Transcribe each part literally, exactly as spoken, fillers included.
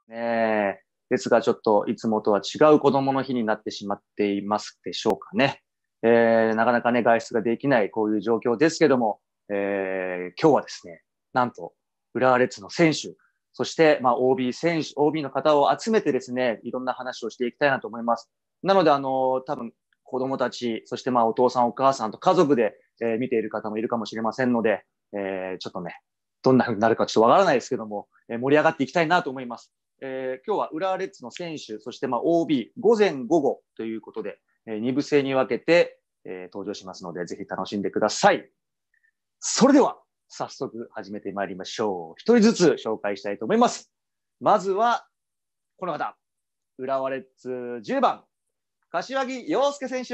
ねえ。ですが、ちょっといつもとは違う子供の日になってしまっていますでしょうかね。えー、なかなかね、外出ができないこういう状況ですけども、えー、今日はですね、なんと、浦和レッズの選手、そして、まあ、オービー 選手、オービー の方を集めてですね、いろんな話をしていきたいなと思います。なので、あの、多分、子供たち、そしてまあ、お父さんお母さんと家族で、えー、見ている方もいるかもしれませんので、えー、ちょっとね、どんな風になるかちょっとわからないですけども、えー、盛り上がっていきたいなと思います。えー、今日は浦和レッズの選手、そしてまあ オービー、午前午後ということで、えー、に部制に分けて、えー、登場しますので、ぜひ楽しんでください。それでは、早速始めてまいりましょう。一人ずつ紹介したいと思います。まずは、この方、浦和レッズじゅうばん、柏木陽介選手。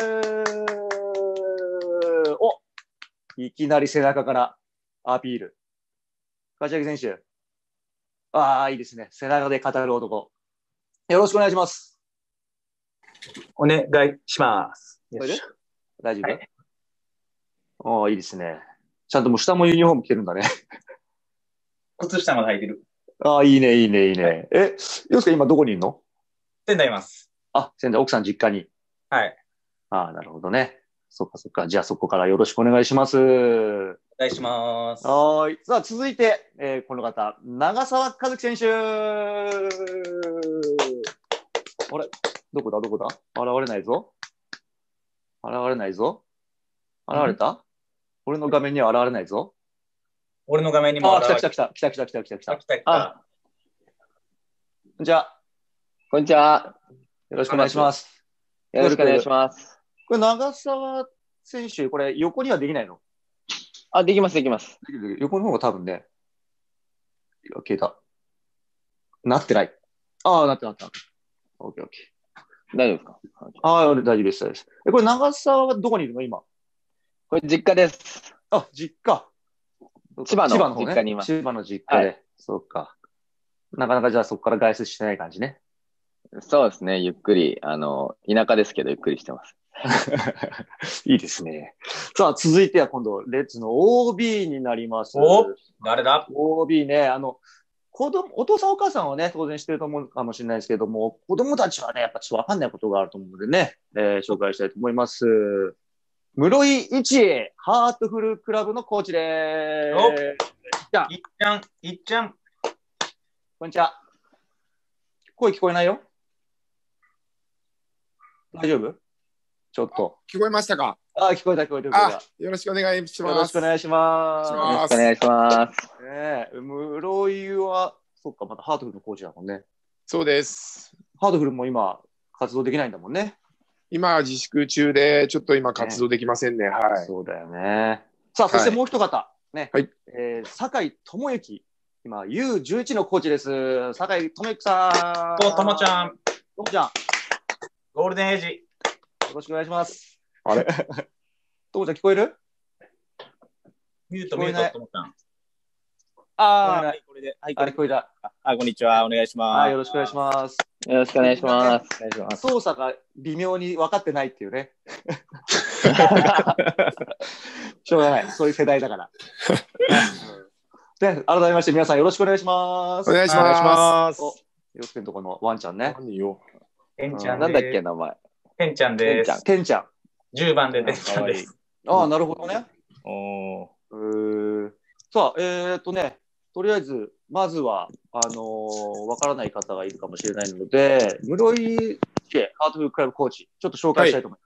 お、いきなり背中からアピール。柏木選手。ああ、いいですね。背中で語る男。よろしくお願いします。 お願いします。 大丈夫？大丈夫？ はい、 ああ、いいですね。ちゃんともう下もユニフォーム着てるんだね。 靴下まで履いてる。 ああ、いいね、いいね、いいね。はい、え、洋介今どこにいるの？ 仙台います。 あ、仙台、奥さん実家に。 はい。 ああ、なるほどね。そっかそっか。じゃあそこからよろしくお願いします。お願いします。 はい。さあ、続いて、えー、この方、長澤和樹選手。あれどこだどこだ？現れないぞ。現れないぞ。現れた？俺の画面には現れないぞ。 俺の画面にも現れた。あ、来た来た来た来た来た来た来た来た。 来た来た。 こんにちは。 こんにちは。 よろしくお願いします。 よろしくお願いします。 これ、長澤選手、これ、横にはできないの？ あ、できます、できます。 できる。横の方が多分ね、消えた。なってない。ああ、なってなった。オッケーオッケー。大丈夫ですか？ ああ、大丈夫です、大丈夫です。え、これ、長澤はどこにいるの今？ これ、実家です。 あ、実家。 千葉の千葉の方ね。 実家にいます。 千葉の実家で。はい、そうか。なかなかじゃあそこから外出してない感じね。 そうですね。ゆっくり、あの、田舎ですけど、ゆっくりしてます。 いいですね。さあ、続いては今度、レッズの オービー になります。 お、誰だ？ オービー ね、あの、子供、お父さんお母さんはね、当然知ってると思うかもしれないですけども、子供たちはね、やっぱちょっとわかんないことがあると思うのでね、えー、紹介したいと思います。室井一恵、ハートフルクラブのコーチでお、 す。 じゃあ、いっちゃん、いっちゃん。 こんにちは。声聞こえないよ？大丈夫？ちょっと。 聞こえましたか？ あ、聞こえた聞こえた聞こえた。 よろしくお願いします。 よろしくお願いします。 よろしくお願いします。 ねえ、室井は、そっか、またハートフルのコーチだもんね。 そうです。 ハートフルも今、活動できないんだもんね。 今、自粛中で、ちょっと今、活動できませんね。ね、はい。 そうだよね。さあ、そしてもう一方、はい、ね。 はい。 えー、酒井智之。今、ユーじゅういち のコーチです。酒井智之さん。 お、ともちゃん。 ともちゃん。 ゴールデンエイジ。 よろしくお願いします。 あれともちゃん聞こえる？ ミュート、ミュート、ともちゃん。 ああ、 これで。はい、 あれ聞こえた。 あ、こんにちは。お願いします。 はい、よろしくお願いします。 よろしくお願いします。 お願いします。操作が微妙に分かってないっていうね。しょうがない。そういう世代だから。で、改めまして皆さんよろしくお願いします。 お願いします。 お、よすけのとこのワンちゃんね。 何よ。 てんちゃん。 なんだっけ、名前。 てんちゃんです。 てんちゃん。 じゅうばんでてんちゃんです。 ああ、なるほどね。 おー。さあ、えーっとね、とりあえず、まずは、あのー、わからない方がいるかもしれないので、室井家ハートフルクラブコーチ、ちょっと紹介したいと思います。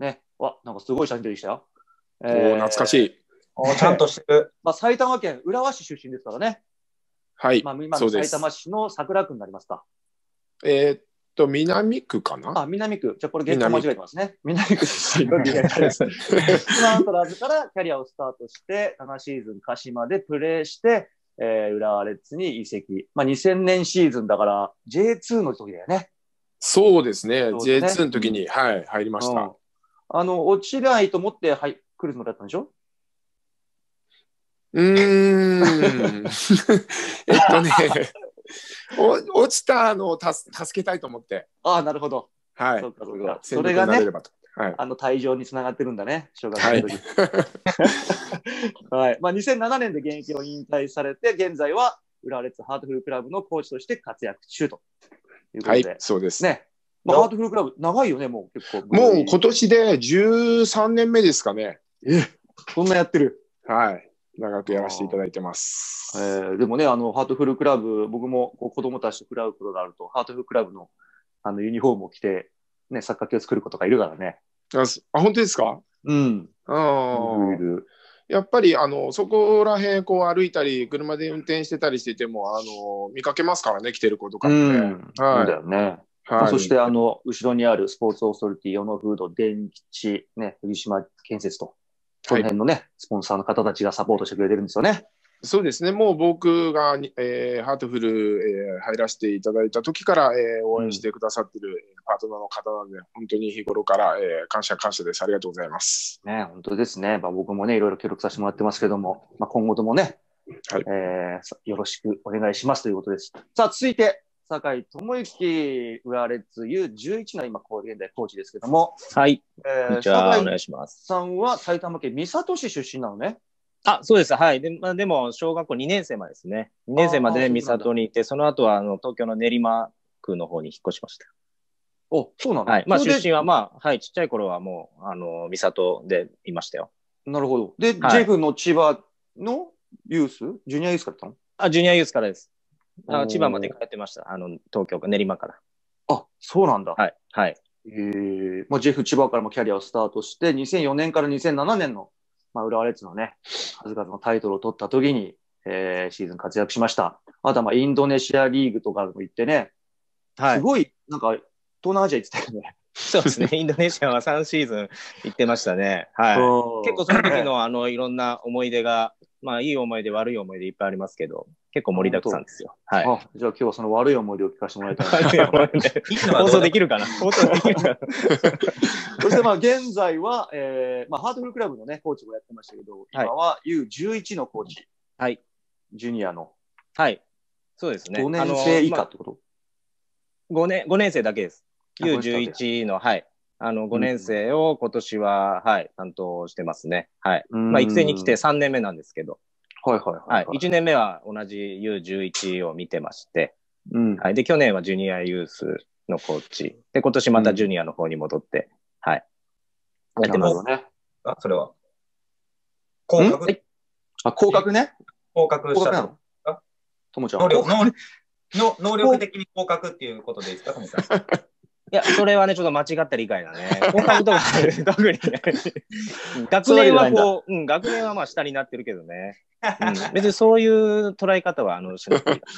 はい、ね。わ、なんかすごい写真出てきたよ。 えー、お懐かしい。 おちゃんとしてる。 まあ、埼玉県浦和市出身ですからね。 はい。 まあ、今の埼玉市の桜区になりますか。 えー、っと、南区かな？ あ、南区。じゃあこれ現状間違えてますね。南区出身のディフェンスです。スマートラーズからキャリアをスタートして、ななシーズン鹿島でプレーして、えー、浦和レッズに移籍。まあ、にせんねんシーズンだから ジェイツー の時だよね。 そうですね。 ねジェイツー の時に、はい、入りました。うん、 あの、落ちないと思って、はい、来るつもりだったんでしょ？ うーん。えっとね、お落ちたのをたす助けたいと思って。 ああ、なるほど。 はい。 そうかそうか。それがね、はい、あの退場につながってるんだね、小学生の時。はい。はい、まあ、にせんななねんで現役を引退されて、現在は浦和レッズハートフルクラブのコーチとして活躍中ということはいで。、 そうです。 ね。まあ、ハートフルクラブ、長いよね、もう結構。 もう今年でじゅうさんねんめですかね。 え、そんなやってる。 はい。長くやらせていただいてます。 えー、でもね、あの、ハートフルクラブ、僕もこう子供たちとクラブことがあると、ハートフルクラブのあのユニフォームを着て、ね、サッカー系を作る子とかいるからね。 あ、あ本当ですか？ うん。 あいる。 やっぱりあのそこら辺こう歩いたり車で運転してたりしててもあの見かけますからね、来てる子とかもね。 うん、 はい、 そうだよね。 はい、 まあ、そしてあの後ろにあるスポーツオーソリティ、ヨノフード、電吉、ね、藤島建設と、この辺のね、はい、スポンサーの方たちがサポートしてくれてるんですよね。 そうですね、もう僕が、えー、ハートフル、えー、入らせていただいた時から、えー、応援してくださってる、うん、パートナーの方なので、本当に日頃から、えー、感謝感謝です。ありがとうございます。 ね、本当ですね。まあ、僕もね、いろいろ協力させてもらってますけども、まあ、今後ともね、はい、えー、よろしくお願いしますということです。さあ、続いて、酒井智之、浦和レッズ ユーじゅういち の今、現在コーチですけども。 はい。 えー、 こんにちは、お願いします。 さんは埼玉県三郷市出身なのね。 あ、そうです。はい。で、まあ、でも、小学校にねん生までですね。にねん生まで三郷にいて、その後は、あの、東京の練馬区の方に引っ越しました。 お、そうなんだ。 はい。まあ、出身は、まあ、はい、ちっちゃい頃はもう、あの、三郷でいましたよ。 なるほど。で、 はい、 ジェフの千葉のユースジュニアユースからだったの？ あ、ジュニアユースからです。あ、千葉まで帰ってました。あの、東京か練馬から。 あ、そうなんだ。 はい。はい。 えー、まあ、ジェフ千葉からもキャリアをスタートして、にせんよねんからにせんななねんの、まあ、浦和レッズのね、数々のタイトルを取った時に、えー、シーズン活躍しました。あとは、まあ、インドネシアリーグとかも行ってね、はい、すごい、なんか、東南アジア行ってたよね。 そうですね。インドネシアはさんシーズン行ってましたね。はい。結構その時の、あの、いろんな思い出が、まあ、いい思い出、悪い思い出いっぱいありますけど、結構盛りだくさんですよ。はい。 あ、じゃあ今日はその悪い思い出を聞かせてもらいたい。 放送できるかな放送できるかなそしてまあ現在は、えーまあ、ハートフルクラブのね、コーチもやってましたけど、今は ユーじゅういち のコーチ。 はい。 ジュニアの。 はい。そうですね。 ごねん生以下ってこと、 まあ、?ご 年、ごねん生だけです。ユーじゅういち の、はい。あの、ごねん生を今年は、はい、担当してますね。はい。まあ、育成に来てさんねんめなんですけど。 はいはいはい、 はい。はい。いちねんめは同じ ユーじゅういち を見てまして、 うん。 はい。で、去年はジュニアユースのコーチ。で、今年またジュニアの方に戻って、うん、はい。やってます。 ね。あ、それは。降格、はい、 あ、降格ね。 降格したの。 あ、ともちゃん。 能力、能力、能力的に降格っていうことでいいですか、ともちゃん。 いや、それはね、ちょっと間違った理解だね。降格とか、特にね。学年はこう、うん、学年はまあ下になってるけどね。うん、別にそういう捉え方は、あの、しなくていい。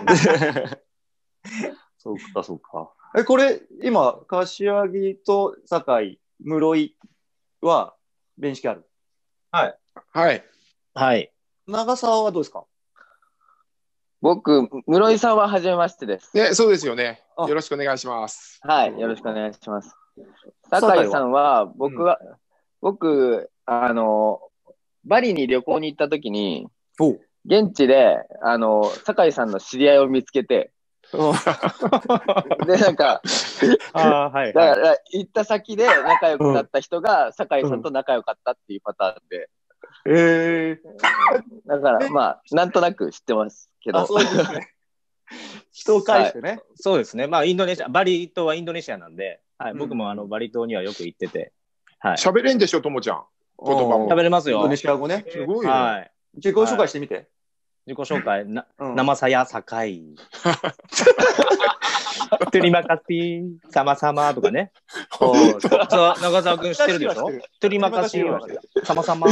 そうか、そうか。え、これ、今、柏木と酒井、室井は、面識ある？ はい。 はい。 はい。 長澤はどうですか？ 僕、室井さんは初めましてです。 ね、そうですよね。よろしくお願いします。 はい、よろしくお願いします。酒井さんは、僕は、うん、僕、あの、バリに旅行に行った時に、現地で、あの、酒井さんの知り合いを見つけて、で、なんか、 あ、はいはい、 だから行った先で仲良くなった人が酒井さんと仲良かったっていうパターンで、 うん、えー、 だからまあなんとなく知ってますけど、 そうですね、人を介してね、 はい、そうですね、まあインドネシア、バリ島はインドネシアなんで、はい、僕もあのバリ島にはよく行ってて、はい、 喋れんでしょ、ともちゃん。言葉も喋れますよ。 インドネシア語ね。 すごいよ。 はい。 自己紹介してみて。はい、 自己紹介、な、うん、生さやさかい。トゥリマカシー、さまさまとかね。そう、長澤君知ってるでしょ？トゥリマカシーはさまさま。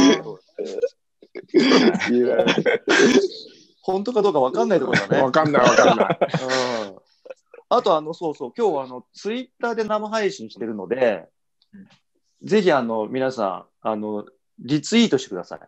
本当かどうかわかんないところだね。 わかんないわかんない。 うん、あと、あの、そうそう、今日はあの、ツイッターで生配信してるので、ぜひ、あの、皆さん、あの、リツイートしてください。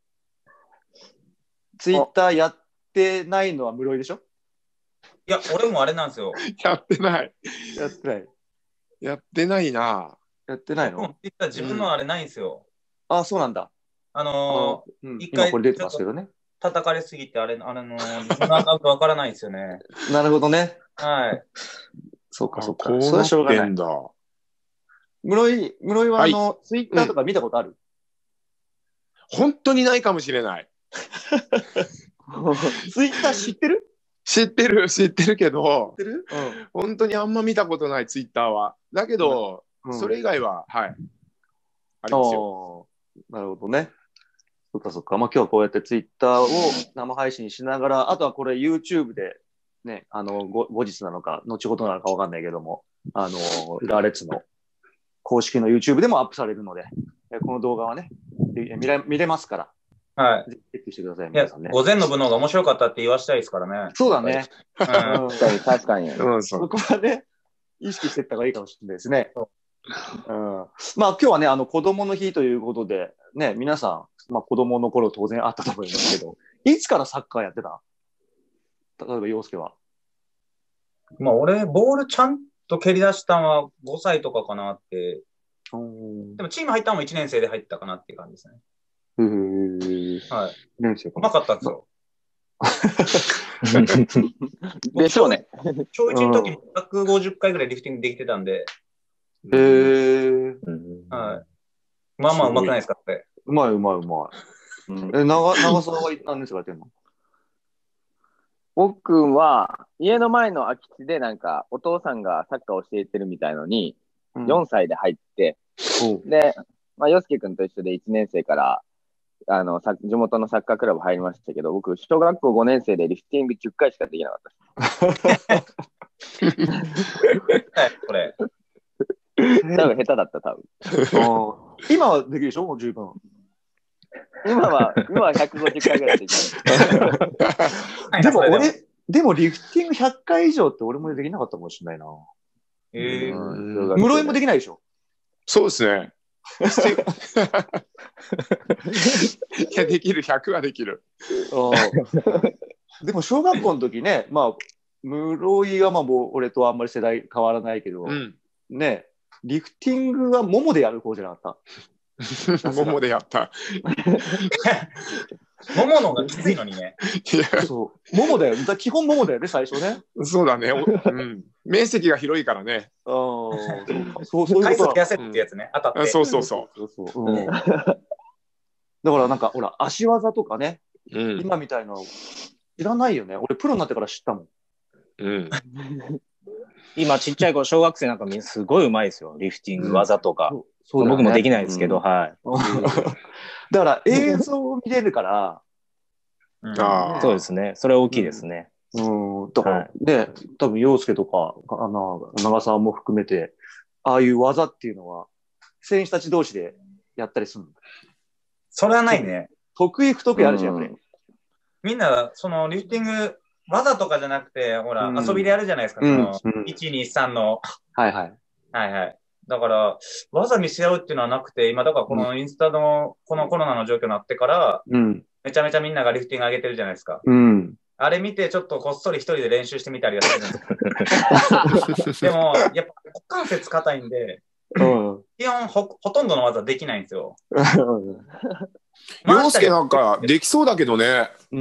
ツイッターやってないのは室井でしょ？ いや、俺もあれなんですよ。 やってない。 やってない。 やってないな。 やってないの？ ツイッター自分のあれないんですよ。 うん、あ、そうなんだ。 あのー、 うん、一回これ出てますけどね。 叩かれすぎて、あれ、あれのー、自分のアカウントわからないんですよね。 なるほどね。 はい。 そうか、そうか。 こうなってんだ。 室井、室井はあの、はい、ツイッターとか見たことある？ うん、本当にないかもしれない。 ツイッター知ってる？ 知ってる、知ってるけど、 知ってる？ うん、本当にあんま見たことないツイッターは。だけど、うん、それ以外は、はい。ありますよ。 なるほどね。そっかそっか。まあ今日はこうやってツイッターを生配信しながら、あとはこれ YouTube でね、あの、ご後日なのか、後ほどなのかわかんないけども、あの、ラーレッツの公式の YouTube でもアップされるので、この動画はね、見れ、見れますから。 はい。 ぜひチェックしてください、 皆さんね。午前の部の方が面白かったって言わしたいですからね。 そうだね。 うん、確かに。 うん、そこはね、意識していった方がいいかもしれないですね。うん、まあ今日はね、あの子供の日ということで、ね、皆さん、まあ子供の頃当然あったと思いますけど、いつからサッカーやってた？例えば、陽介は。 まあ俺、ボールちゃんと蹴り出したのはごさいとかかなって。でもチーム入ったのもいちねん生で入ったかなっていう感じですね。 へー。 はい。 年生か。 うまかったんですよ。 でしょうね。 小いちの時にひゃくごじゅっかいぐらいリフティングできてたんで。 へー。 はい。まあまあうまくないですかって。 うまいうまいうまい。うん、え、長、長澤は何年生がやってんの？ 僕は家の前の空き地でなんかお父さんがサッカーを教えてるみたいのによんさいで入って、うん、で、まあ、よすけくんと一緒でいちねん生からあの地元のサッカークラブ入りましたけど、僕小学校ごねん生でリフティングじゅっかいしかできなかったです。 これ多分下手だった多分。 今はできるでしょ？もう十分。 今は、今はひゃくごじゅっかいぐらいできる。でも俺、でもリフティングひゃっかい以上って俺もできなかったかもしれないな。 えー、 室井もできないでしょ？ そうですね。いや、できる、ひゃくはできる。 でも小学校の時ね、まあ、室井はまあもう俺とあんまり世代変わらないけど、うん、ね、リフティングはももでやる方じゃなかった？ ももでやった。 ももの方がきついのにね。 いやそう。ももだよ。基本ももだよね、最初ね。 そうだね。うん、面積が広いからね。 ああ、そう、そういうこと。 回数増やせるってやつね。当たって。 そうそうそう。 そうそう、うん、だからなんか、ほら、足技とかね、うん、今みたいなのいらないよね。俺、プロになってから知ったもん。 うん。 今、ちっちゃい子、小学生なんかすごい上手いですよ。リフティング技とか。うんそうね、僕もできないですけど、うん、はい。 だから映像を見れるから、 うん、そうですね。それは大きいですね。 うん。うん、だから、はい、ね、多分陽介とか、あの、長澤も含めて、ああいう技っていうのは、選手たち同士でやったりするの？ それはないね。 得意不得意あるじゃん、やっぱり。 みんな、その、リフティング、技とかじゃなくて、ほら、うん、遊びでやるじゃないですか。その、うん、いち、に、さんの。 はいはい。 はいはい。だから、技見せ合うっていうのはなくて、今、だからこのインスタの、このコロナの状況になってから、うん、めちゃめちゃみんながリフティング上げてるじゃないですか。うん、あれ見て、ちょっとこっそり一人で練習してみたりはするんですでも、やっぱ股関節硬いんで、うん、基本ほ、ほとんどの技できないんですよ。 陽介なんかできそうだけどね。 うん。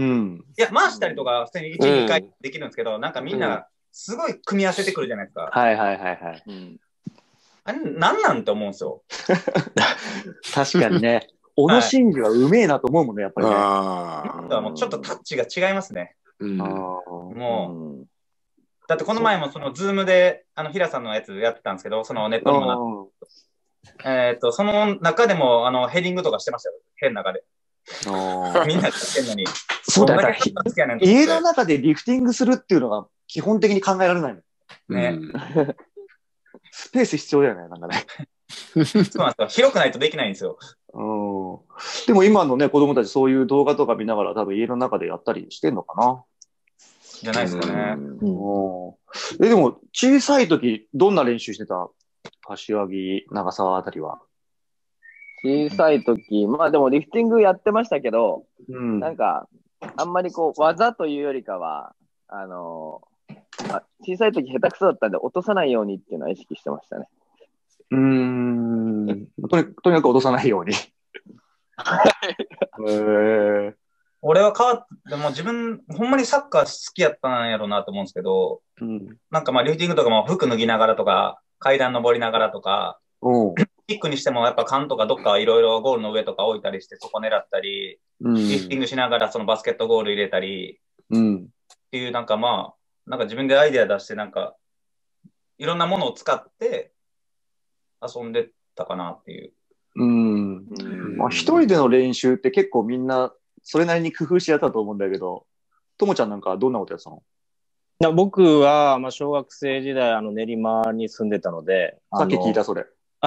いや、回したりとか、普通にいち、にかいできるんですけど、なんかみんな、すごい組み合わせてくるじゃないですか。 はいはいはいはい。うんあれ、なんなんて思うんですよ。 確かにね。小野伸二はうめえなと思うもんね、やっぱりね。 ああ。もうちょっとタッチが違いますね。うん、もう、だってこの前もそのズームで、あの、平さんのやつやってたんですけど、そのネットにもなえっと、その中でも、あの、ヘディングとかしてましたよ。変な中で。みんなやってんのに。 そうだね。家の中でリフティングするっていうのが基本的に考えられないの。 ね。うんスペース必要だよね、なんかね。 そうなんですよ。広くないとできないんですよ。 うん。でも今のね、子供たちそういう動画とか見ながら多分家の中でやったりしてんのかな。 じゃないですかね。 うん、え、でも小さい時どんな練習してた？柏木、長澤あたりは。 小さい時、まあでもリフティングやってましたけど、うん、なんか、あんまりこう、技というよりかは、あのー、あ小さい時下手くそだったんで落とさないようにっていうのは意識してましたね。 うーん。とに、とにかく落とさないように。 えー、俺は変わって、も自分、ほんまにサッカー好きやったんやろうなと思うんですけど、うん、なんかまあリフティングとかも服脱ぎながらとか、階段登りながらとか、 キックにしてもやっぱ缶とかどっかいろいろゴールの上とか置いたりしてそこ狙ったり、うん、リフティングしながらそのバスケットゴール入れたり、うん、っていうなんかまあ、なんか自分でアイデア出してなんか、いろんなものを使って遊んでたかなっていう。 うん。うん、まあ一人での練習って結構みんなそれなりに工夫してやったと思うんだけど、ともちゃんなんかどんなことやってたの？ いや僕は、まあ、小学生時代あの練馬に住んでたので、 さっき聞いたそれ。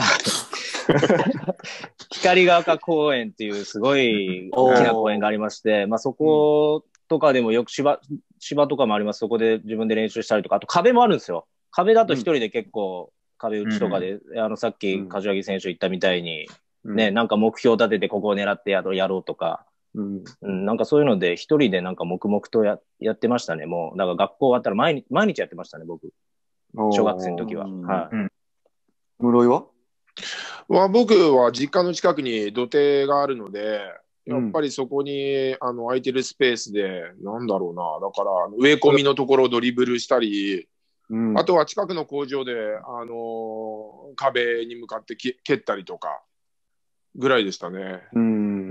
光が丘公園っていうすごい大きな公園がありまして、まあ、そことかでもよく芝、芝とかもあります。そこで自分で練習したりとか、あと壁もあるんですよ。壁だと一人で結構壁打ちとかで、うん、あのさっき柏木選手言ったみたいに、うん、ね、なんか目標立ててここを狙ってやろう、やろうとか、うんうん、なんかそういうので一人でなんか黙々と や, やってましたね。もうだから学校終わったら毎日毎日やってましたね、僕。小学生の時は。はい。うん、 室井は？ は僕は実家の近くに土手があるので、やっぱりそこにあの空いてるスペースで、なんだろうな、だから植え込みのところをドリブルしたり、うん、あとは近くの工場で、あのー、壁に向かって蹴ったりとかぐらいでしたね。うん、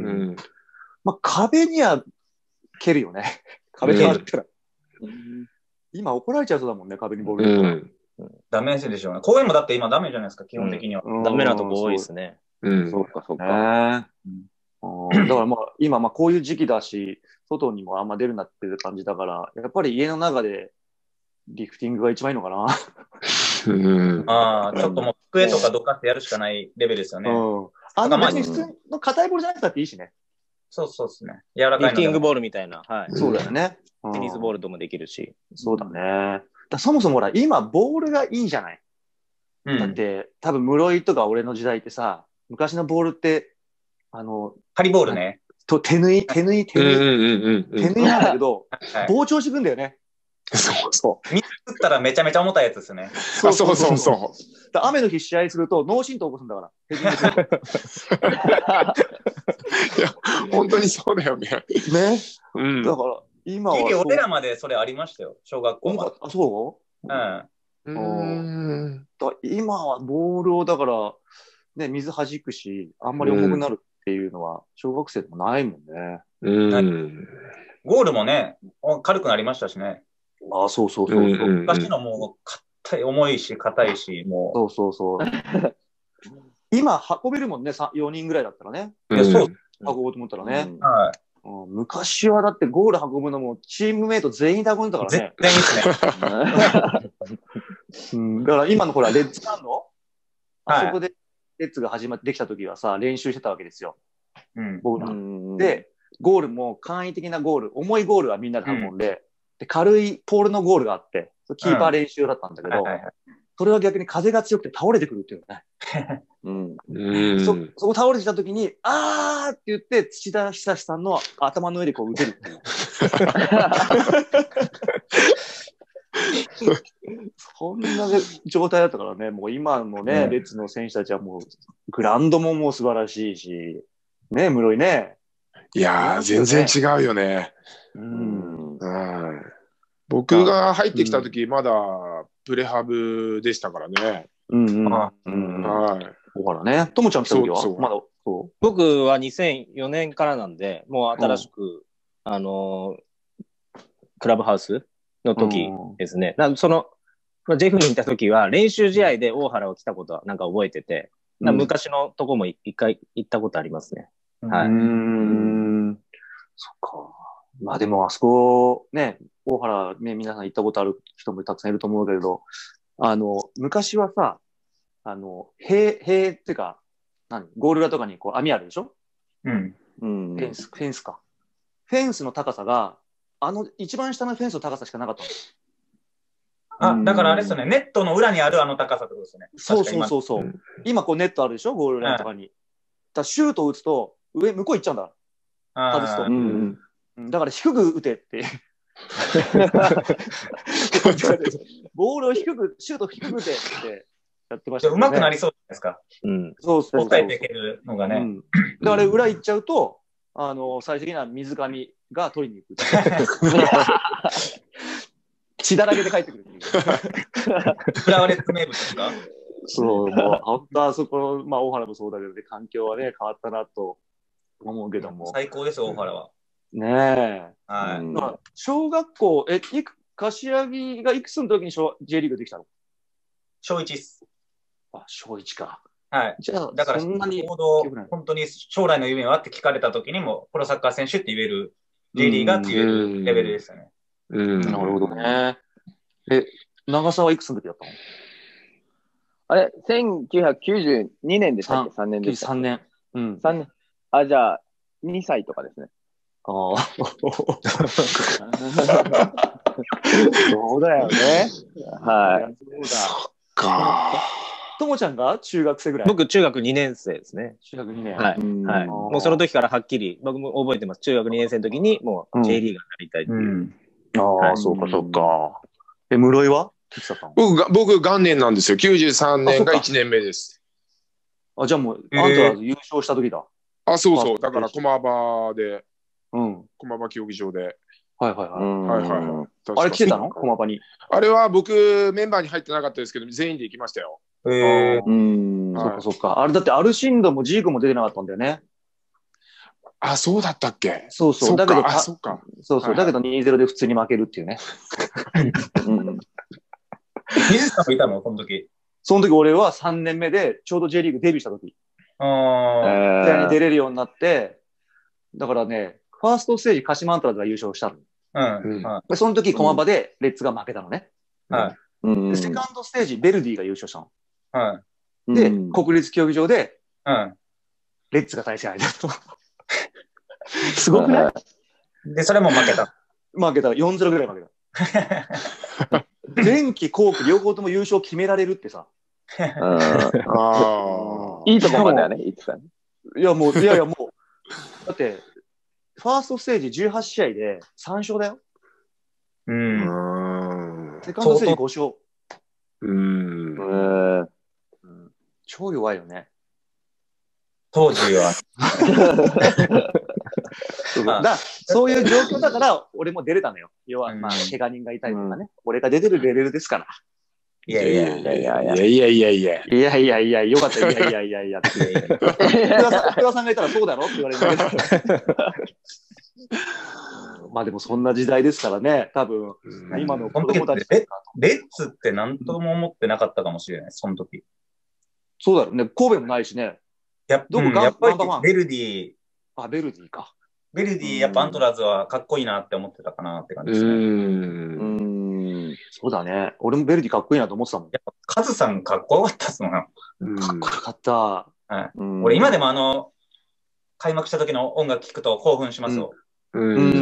うんまあ、壁には蹴るよね。壁があったら、うん。今怒られちゃうそうだもんね、壁にボール入れたら。うんダメでしょうね。公園もだって今ダメじゃないですか、基本的には。 うん、ダメなとこ多いですね。 うん、そうか、そうか。うん、だからまあ、今、まあこういう時期だし、外にもあんま出るなっていう感じだから、やっぱり家の中でリフティングが一番いいのかな。 うん、ああ、ちょっともう机とかどかってやるしかないレベルですよね。うん、 あの、別に普通の硬いボールじゃなくたっていいしね。 そうそうですね。柔らかいの。 リフティングボールみたいな。はい。 そうだよね。 テニスボールともできるし。 そうだね。だそもそもほら、今、ボールがいいじゃない。うん、だって、多分、室井とか俺の時代ってさ、昔のボールって、あの、 針ボールね。 と手縫い、手縫い、手縫い、手縫いなんだけど、はい、膨張してくんだよね。 そうそう。 水打ったらめちゃめちゃ重たいやつですよね。 そうそうそうそう。 だ雨の日試合すると脳震盪起こすんだから。 いや、本当にそうだよね。 ね。うん。だから、今は。 俺らまでそれありましたよ、小学校は。 あ、そう？うん。うんだ今はボールをだから、ね、水弾くし、あんまり重くなるっていうのは、小学生でもないもんね。 うん。ゴールもね、軽くなりましたしね。 あ、そうそうそうそう。 昔のもう、硬い、重いし、硬いし、もう。そうそうそう。今、運べるもんね、よにんぐらいだったらね。 いや、そう。 運ぼうと思ったらね。はい。昔はだってゴール運ぶのもチームメイト全員で運んでたからね。 全員ですね。うん、だから今のほら、レッツランの、あそこでレッツが始まってできた時はさ、練習してたわけですよ。うん、ゴールで、ゴールも簡易的なゴール、重いゴールはみんなで運んで、うん、で軽いポールのゴールがあって、キーパー練習だったんだけど、うんはいはいはい、それは逆に風が強くて倒れてくるっていうね。うんうん、そ, そこ倒れてきたときに、あーって言って、土田久志さんの頭の上でこう打てるっていう。そんな状態だったからね、もう今のね、レッツの選手たちはもう、グラウンドももう素晴らしいし、ね、室井ね。 いやー、全然違うよね。うんうん、僕が入ってきたとき、まだプレハブでしたからね。うんうん。はい。 だからね、ともちゃん来た時はまだそう僕はにせんよねんからなんで、もう新しく、うん、あのー、クラブハウスの時ですね。うん、その、ジェフにいた時は練習試合で大原を来たことはなんか覚えてて、うん、昔のとこも一回行ったことありますね。はい。うーん。 そっか。まあでもあそこ、ね、大原ね、皆さん行ったことある人もたくさんいると思うけれど、あの、昔はさ、あの、塀、塀っていうか、何ゴール裏とかにこう網あるでしょ？うん。フェンス、フェンスか。フェンスの高さが、あの、一番下のフェンスの高さしかなかったの。あ、だからあれですよね。ネットの裏にあるあの高さってことですよね。 そうそうそうそう。今こうネットあるでしょゴール裏とかに。だシュートを打つと、上、向こう行っちゃうんだ。外すと。うんうん、だから低く打てって。ボールを低く、シュート低く打てってやってましたね。 うまくなりそうじゃないですか。 うん。そうそうそう。 抑えていけるのがね。うん、 だから裏行っちゃうと、あの、最終的な水上が取りに行く。血だらけで帰ってくるっていう。 浦和レッズ名物ですか？ そう、もう、本当はそこ、まあ、大原もそうだけどね、環境はね、変わったなと思うけども。 最高ですよ、大原は。 ねえ。 はい。 だから小学校、え、いく、柏木がいくつの時に J リーグできたの？ 小一っす。 あ、小一か。 はい。 じゃあ、 だから、 そんなにちょうど、本当に将来の夢はって聞かれた時にも、プロサッカー選手って言える、J リーガーって言えるレベルでしたね。 うん、なるほどね。え、長澤はいくつの時だったの？ あれ、せんきゅうひゃくきゅうじゅうにねんでしたっけ？ さん 年でしたっけ？ さんねん。うん。 さんねん。あ、じゃあ、にさいとかですね。 ああ。そうだよね。 はい。 そうだ。 そっか。 ともちゃんが中学生ぐらい？ 僕、中学にねん生ですね。 中学にねん。 はい。はい。もうその時からはっきり、僕も覚えてます。中学にねん生の時に、もう J リーガーになりたいっていう。うん、 ああ、はい、そうか、そうか。え、室井は？ 僕が、僕、元年なんですよ。きゅうじゅうさんねんがいちねんめです。 あ、じゃあもう、あんたは優勝した時だ。 あ、そうそう。だから駒場で、 うん。 駒場競技場で。 はいはいはい。 はいはいはい。 あれ来てたの？駒場に。 あれは僕、メンバーに入ってなかったですけど、全員で行きましたよ。 へえ。うん。そっかそっか。あれだってアルシンドもジーコも出てなかったんだよね。 あ、そうだったっけ？ そうそう。だけど、 あ、そっか。 そうそう。だけどにたいゼロで普通に負けるっていうね。 うん。水さんもいたの？その時。 その時俺はさんねんめで、ちょうど J リーグデビューした時。ああ。試合に出れるようになって、だからね、ファーストステージ、鹿島アントラーズが優勝したの。 うん。 うん、その時、駒場でレッツが負けたのね。 はい。 うん、でセカンドステージ、ベルディが優勝したの。 はい。 で、うん、国立競技場で、 うん、 レッツが対戦相手だと。すごくない？ で、それも負けた。 負けた。よんたいゼロぐらい負けた。前期、後期、両方とも優勝決められるってさ。 あいいとこまではね、いつかね。 いや、もう、いやいや、もう、だって、ファーストステージじゅうはち試合でさん勝だよ。 うん。 セカンドステージご勝。 うん。 うん。超弱いよね。 当時は。 だそういう状況だから、俺も出れたのよ。要は、まあ、怪我人がいたりとかね、うん。俺が出てるレベルですから。 いやいやいやいやいやいやいやいやいやいやいやよかったいやいやいやいやって福田さんがいたらそうだろって言われるんだけどまあでもそんな時代ですからね多分今の子供たちレッツって何とも思ってなかったかもしれないその時そうだろうね神戸もないしねやっ、どこ、うん、やっぱりベルディあベルディかベルディやっぱアントラーズはかっこいいなって思ってたかなって感じですねうんそうだね。俺もベルディかっこいいなと思ってたもん。 やっぱカズさんかっこよかったっすもん。かっこよかった。はい。俺今でもあの、開幕した時の音楽聴くと興奮しますよ。 うん。うん。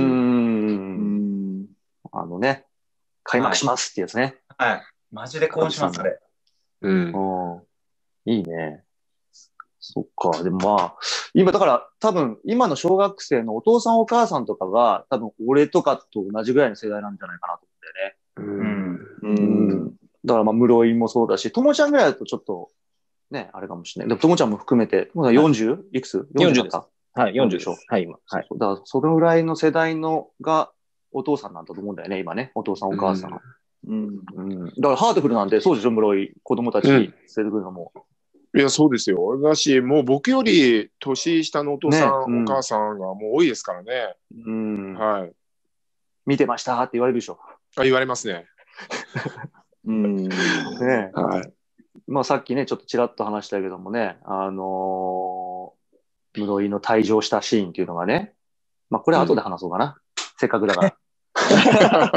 あのね、開幕しますってやつね。 はい。はい、マジで興奮します、あれ。 うん。いいね。そっか。でもまあ、今だから多分今の小学生のお父さんお母さんとかが多分俺とかと同じぐらいの世代なんじゃないかなと思うんだよね。うんうん、だからまあ室井もそうだし、ともちゃんぐらいだとちょっとね、あれかもしれない。でもともちゃんも含めて、よんじゅう？ いくつ ? よんじゅう です。はい、よんじゅうでしょ。はい、今。はい。 だからそのぐらいの世代のがお父さんなんだと思うんだよね、今ね。お父さんお母さん。うんうん、だからハートフルなんてそうでしょ、室井。子供たち連れてくるのも。 いや、そうですよ。だし、もう僕より年下のお父さん、ねうん、お母さんがもう多いですからね。 うん。 はい。 見てましたって言われるでしょ。 あ、言われますね。 うん。ねはい。 まあさっきね、ちょっとちらっと話したけどもね、あのー、室井の退場したシーンっていうのがね、まあこれは後で話そうかな。うん、せっかくだから。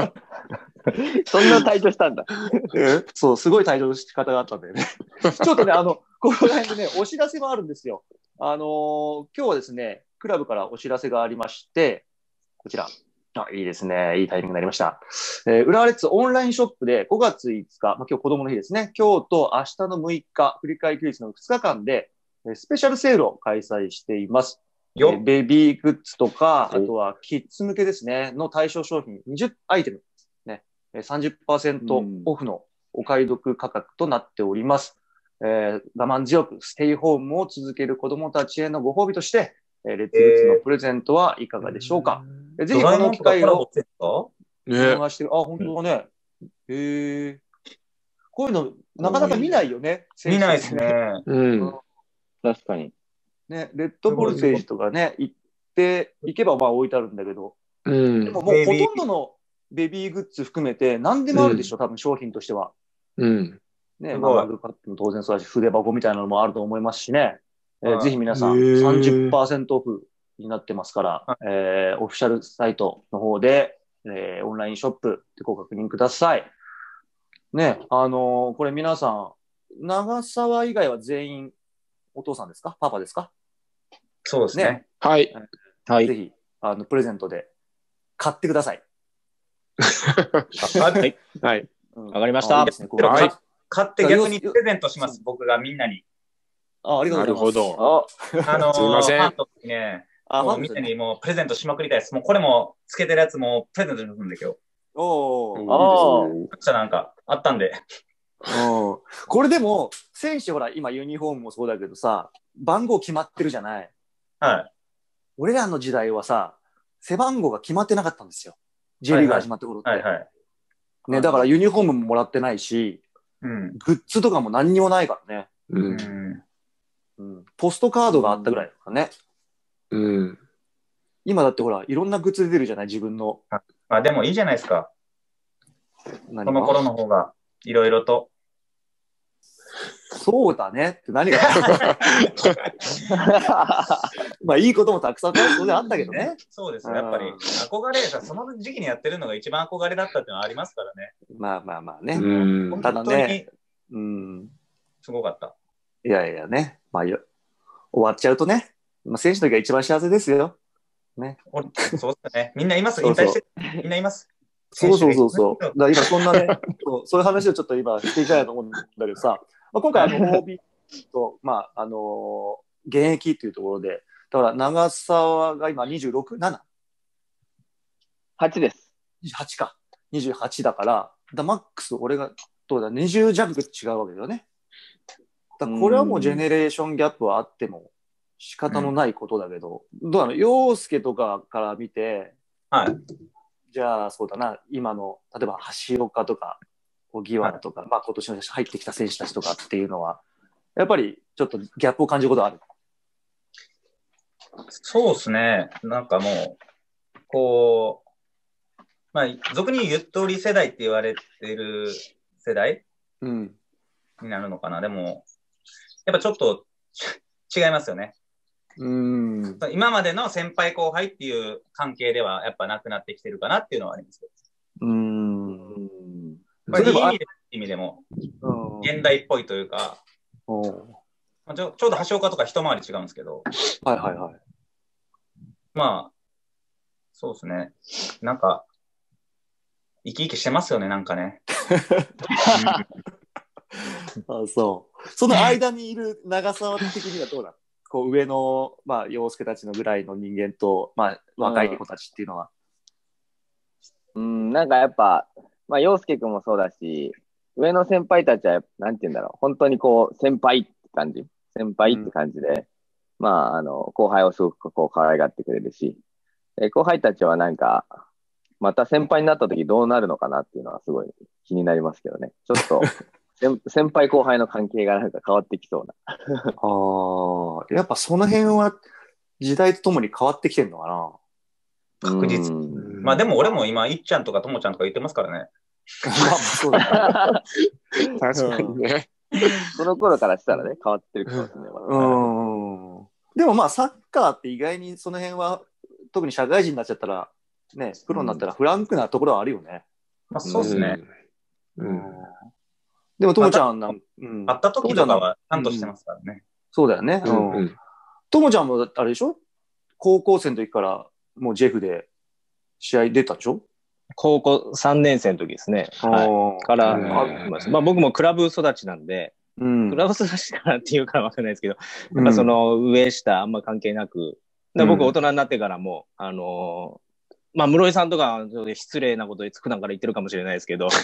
そんな退場したんだ。 そう、すごい退場の仕方があったんだよね。ちょっとね、あの、この辺でね、お知らせもあるんですよ。あのー、今日はですね、クラブからお知らせがありまして、こちら。あ、いいですね。いいタイミングになりました。えー、浦和レッズオンラインショップでごがついつか、まあ、今日子供の日ですね。今日と明日のむいか、振り替え休日のふつかかんで、スペシャルセールを開催しています。よえー、ベビーグッズとか、あとはキッズ向けですね、の対象商品にじゅうアイテム、ね、さんじゅっパーセント オフのお買い得価格となっております。えー、我慢強くステイホームを続ける子供たちへのご褒美として、レッツグッズのプレゼントはいかがでしょうか。えー、ぜひこの機会をね、 お願いしてる。あ、本当だね。へえ。 こういうの、なかなか見ないよね。 見ないですね。 うん。確かに。 ね、レッドボルテージとかね、行って、行けばまあ置いてあるんだけど、 うん、 でももうほとんどのベビーグッズ含めて何でもあるでしょ、うん、多分商品としては。 うん。 ね、マグカップも当然そうだし、筆箱みたいなのもあると思いますしね。えー、ぜひ皆さん さんじゅっパーセント オフになってますから、えー、オフィシャルサイトの方で、えー、オンラインショップでご確認ください。ね、あのー、これ皆さん、長澤以外は全員お父さんですか？パパですか？ そうですね。ね、 はい。 はい。ぜひ、あの、プレゼントで買ってください。 はい。はい。わかりました。 いいですね、はい。買って逆にプレゼントします、僕がみんなに。 あ、ありがとうございます。 なるほど。あのー、 すいません。 ファンの時ね、あもうみんなにもうプレゼントしまくりたいです。もうこれもつけてるやつもプレゼントしますんで今日。 おー。 ああ。めっちゃなんかあったんで。 うん。これでも、選手ほら、今ユニフォームもそうだけどさ、番号決まってるじゃない。 はい。 俺らの時代はさ、背番号が決まってなかったんですよ。J リーグ始まった頃って。 はいはい。はいはい、 ね、だからユニフォームももらってないし、 うん、 グッズとかも何にもないからね。 うんうん、ポストカードがあったぐらいだからね。 うん。 今だってほら、いろんなグッズ出てるじゃない、自分の。 あ、あでもいいじゃないですか。この頃の方が、いろいろと。 そうだねって何がまあいいこともたくさん当然あったけどね。 そうですね。やっぱり憧れさ、その時期にやってるのが一番憧れだったっていうのはありますからね。 まあまあまあね。 うんただね、 うん、 すごかった。 いやいやね、まあ終わっちゃうとね、まあ、選手の時が一番幸せですよ。ね。 そうですね。みんないます。引退してみんないます。 そうそうそうそう。だから今そんなねそう、そういう話をちょっと今していきたいと思うんだけどさ、まあ、今回あの オービー と、まああのー、現役っていうところで、だから長澤が今にじゅうろく、なな？ はちです。 にじゅうはちか。にじゅうはちだから、だマックス俺がどうだ、にじゅう弱違うわけだよね。だこれはもうジェネレーションギャップはあっても仕方のないことだけど、うん、どうなの陽介とかから見て、 はい。 じゃあそうだな、今の例えば橋岡とか小木原とか、はい、まあ今年の入ってきた選手たちとかっていうのはやっぱりちょっとギャップを感じることある？ そうですね。なんかもうこうまあ俗に言うゆとり世代って言われてる世代、うん、になるのかな。でもやっぱちょっと違いますよね。 うん今までの先輩後輩っていう関係ではやっぱなくなってきてるかなっていうのはありますけど。うん。 まあ、いい意味で意味でも現代っぽいというか、まあ、ちょ、ちょうど橋岡とか一回り違うんですけど。 はいはいはい。 まあそうですね。なんか生き生きしてますよね、なんかね。 あ、そう。その間にいる長澤的にはどうなの？こう上の、まあ、陽介たちのぐらいの人間と、まあ、若い子たちっていうのは。 うん、なんかやっぱ、まあ、陽介くんもそうだし、上の先輩たちは、なんて言うんだろう、本当にこう、先輩って感じ。先輩って感じで、うん、まあ、あの、後輩をすごくこう、可愛がってくれるし、で後輩たちはなんか、また先輩になった時どうなるのかなっていうのはすごい気になりますけどね。ちょっと、先輩後輩の関係がなんか変わってきそうな。 ああ、やっぱその辺は時代とともに変わってきてるのかな。 確実。まあでも俺も今、いっちゃんとかともちゃんとか言ってますからね。 まあそうだね。確かにね。 その頃からしたらね、変わってるかもしれない。 うん。でもまあサッカーって意外にその辺は、特に社会人になっちゃったら、ね、プロになったらフランクなところはあるよね。 まあそうですね。 うん。でも、ともちゃんなん、 うん、会った時とかはちゃんとしてますからね。うん、 そうだよね。とも、うんうん、ちゃんもあれでしょ？高校生の時からもうジェフで試合出たでしょ？ 高校さんねん生の時ですね。はい。から、まあ僕もクラブ育ちなんで、うん、クラブ育ちからっていうかわかんないですけど、やっぱその上下あんま関係なく、だ僕大人になってからも、あのー、まあ、室井さんとか、失礼なことで普段から言ってるかもしれないですけど、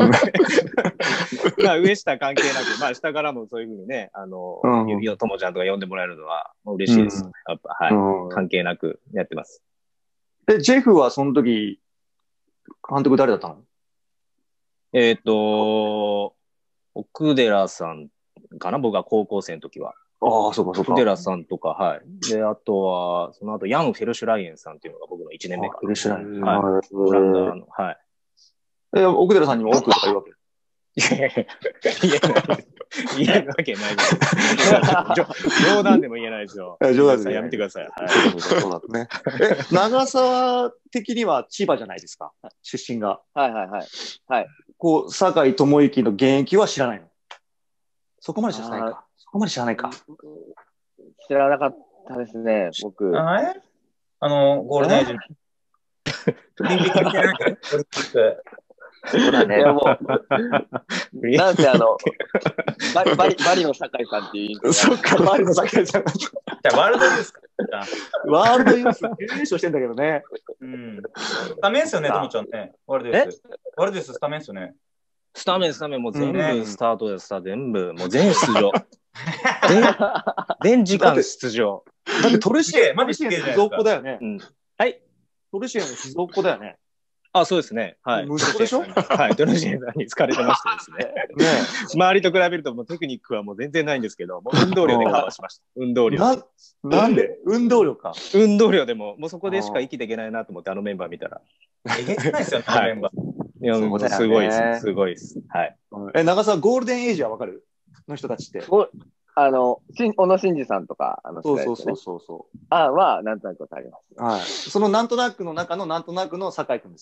まあ、上下関係なく、まあ、下からもそういうふうにね、あの、指をともちゃんとか呼んでもらえるのは嬉しいです。うん、やっぱ、はい、うん。関係なくやってます。 え、ジェフはその時、監督誰だったの？ えっと、 奥寺さんかな、僕が高校生の時は。 ああ、そうかそうか。 奥寺さんとか、はい。で、あとは、その後、ヤン・フェルシュライエンさんっていうのが僕のいちねんめかな。 フェルシュライエン。 はい。オランダの、はい。 え、奥寺さんにも奥とかいるわけ？ いやいや、言えない。言えるわけないです。冗談でも言えないですよ。 冗談でやめてください。はい。 そうだね。え、長澤的には千葉じゃないですか、出身が。 はいはいはい。はい。 こう、酒井智之の現役は知らないの？そこまで知らないか。そこまで知らないか。 知らなかったですね、僕。 あれあの、ゴールデンエイジ。オリンピック見てないオリンピック。 そうだね。 いやもう、なんせあの、バリ、バリ、バリの酒井さんっていう。 そっか、バリの酒井さん。じゃワールドユースか。 ワールドユース、優勝してんだけどね。 うん。スタメンっすよね、ともちゃんね。ワールドユース。ワールドユーススタメンっすよね。 スタメン、スタメン、もう全部スタートでさ、全部、もう全出場。全、全時間出場。 だってトルシエ、 マジすげえ静岡だよね。 はい。 トルシエの静岡だよね。 あ、そうですね。はい。 息子でしょ？ はい。トルシエさんに疲れてましてですね。ね周りと比べると、もうテクニックはもう全然ないんですけど、もう運動量でカバーしました。運動量。 な、なんで運動量か。 運動量でも、もうそこでしか生きていけないなと思って、あのメンバー見たら。 えげつないですよ、あのメンバー。 いや、もうすごいです。すごいです。はい。 え、長澤、ゴールデンエイジはわかるの人たちって。 あの、小野伸二さんとか、あの、 そうそうそうそうそう。 あは、なんとなくわかります。 はい。そのなんとなくの中のなんとなくの酒井くんです。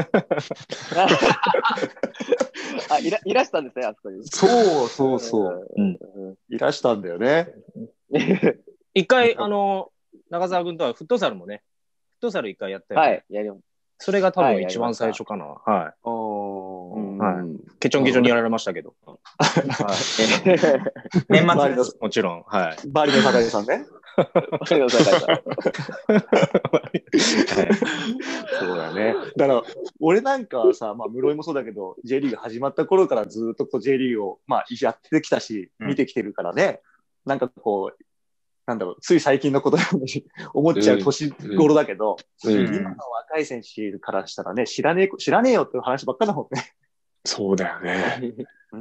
あ、いら、いらしたんですね、あそこに。 そうそうそう。うん。いらしたんだよね。 一回、あの、長澤君とはフットサルもね、フットサル一回やったよ、ね。 はい、やります。 それが多分一番最初かな。はい。はい。はい。ケチョンケチョンにやられましたけど。 年末です。 もちろん。はい。 バリの酒井さんね。 バリの酒井さん。 そうだね。だから、俺なんかはさ、まあ、室井もそうだけど、J リーグ始まった頃からずっとこう J リーグを、まあ、やってきたし、見てきてるからね。うん、なんかこう、なんだろう、つい最近のことに思っちゃう年頃だけど、うんうん、今の若い選手からしたらね、知らねえ、知らねえよっていう話ばっかだもんね。 そうだよね。うん、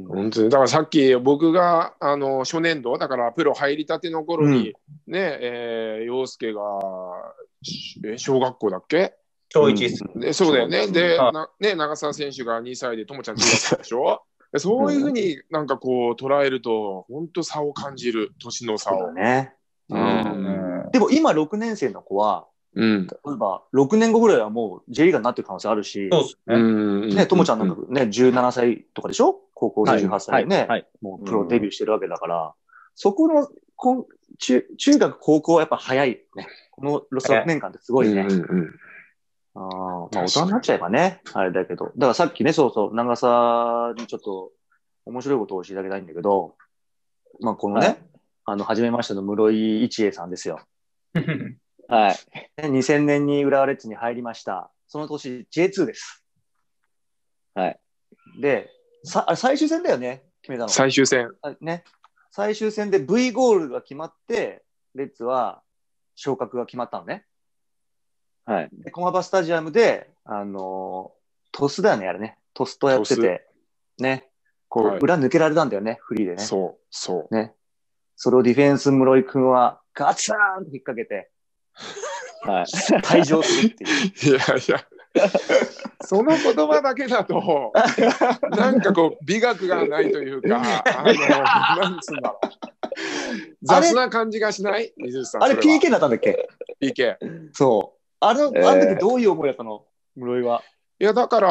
本当に。だからさっき僕が、あの、初年度、だからプロ入りたての頃に、うん、ね、えー、陽介が、え、小学校だっけ？ 小一です。 で、そうだよね。で、なね、長澤選手がにさいで、ともちゃんじゅうさいでしょそういうふうになんかこう捉えると、本当差を感じる、年の差を。 そうだね。うん。でも今ろくねん生の子は、うん、例えばろくねんごぐらいはもう J リーガーになってる可能性あるし、 そうですね。うんね、ともちゃんなんかね、じゅうななさいとかでしょ？高校生じゅうはっさいでね、はいはい、もうプロデビューしてるわけだから、うん、そこのこ中、中学、高校はやっぱ早いね。このろくねんかんってすごいね。うんうんうん、あまあ大人になっちゃえばね、あれだけど。だからさっきね、そうそう、長澤にちょっと面白いことを教えてあげたいんだけど、まあこのね、はい、あの、初めましての室井一英さんですよ。 はい。 にせんねんに浦和レッズに入りました。その年 ジェイツー です。 はい。 で、さ最終戦だよね、決めたの。 最終戦。 ね。最終戦で V ゴールが決まって、レッズは昇格が決まったのね。 はい。 で、駒場スタジアムで、あのー、トスだよね、あれね。トスとやってて、ね。こう、はい、裏抜けられたんだよね、フリーでね。 そう、そう。 ね。それをディフェンス室井くんはガツーンと引っ掛けて、はい。退場するっていう。 いやいや。その言葉だけだと、なんかこう、美学がないというか、あの、なんつうんだろう。雑な感じがしない水さん。 あれ ピーケー だったんだっけ ?ピーケー。 そう。あの、あの時どういう思いだったの室井は。 いや、だから、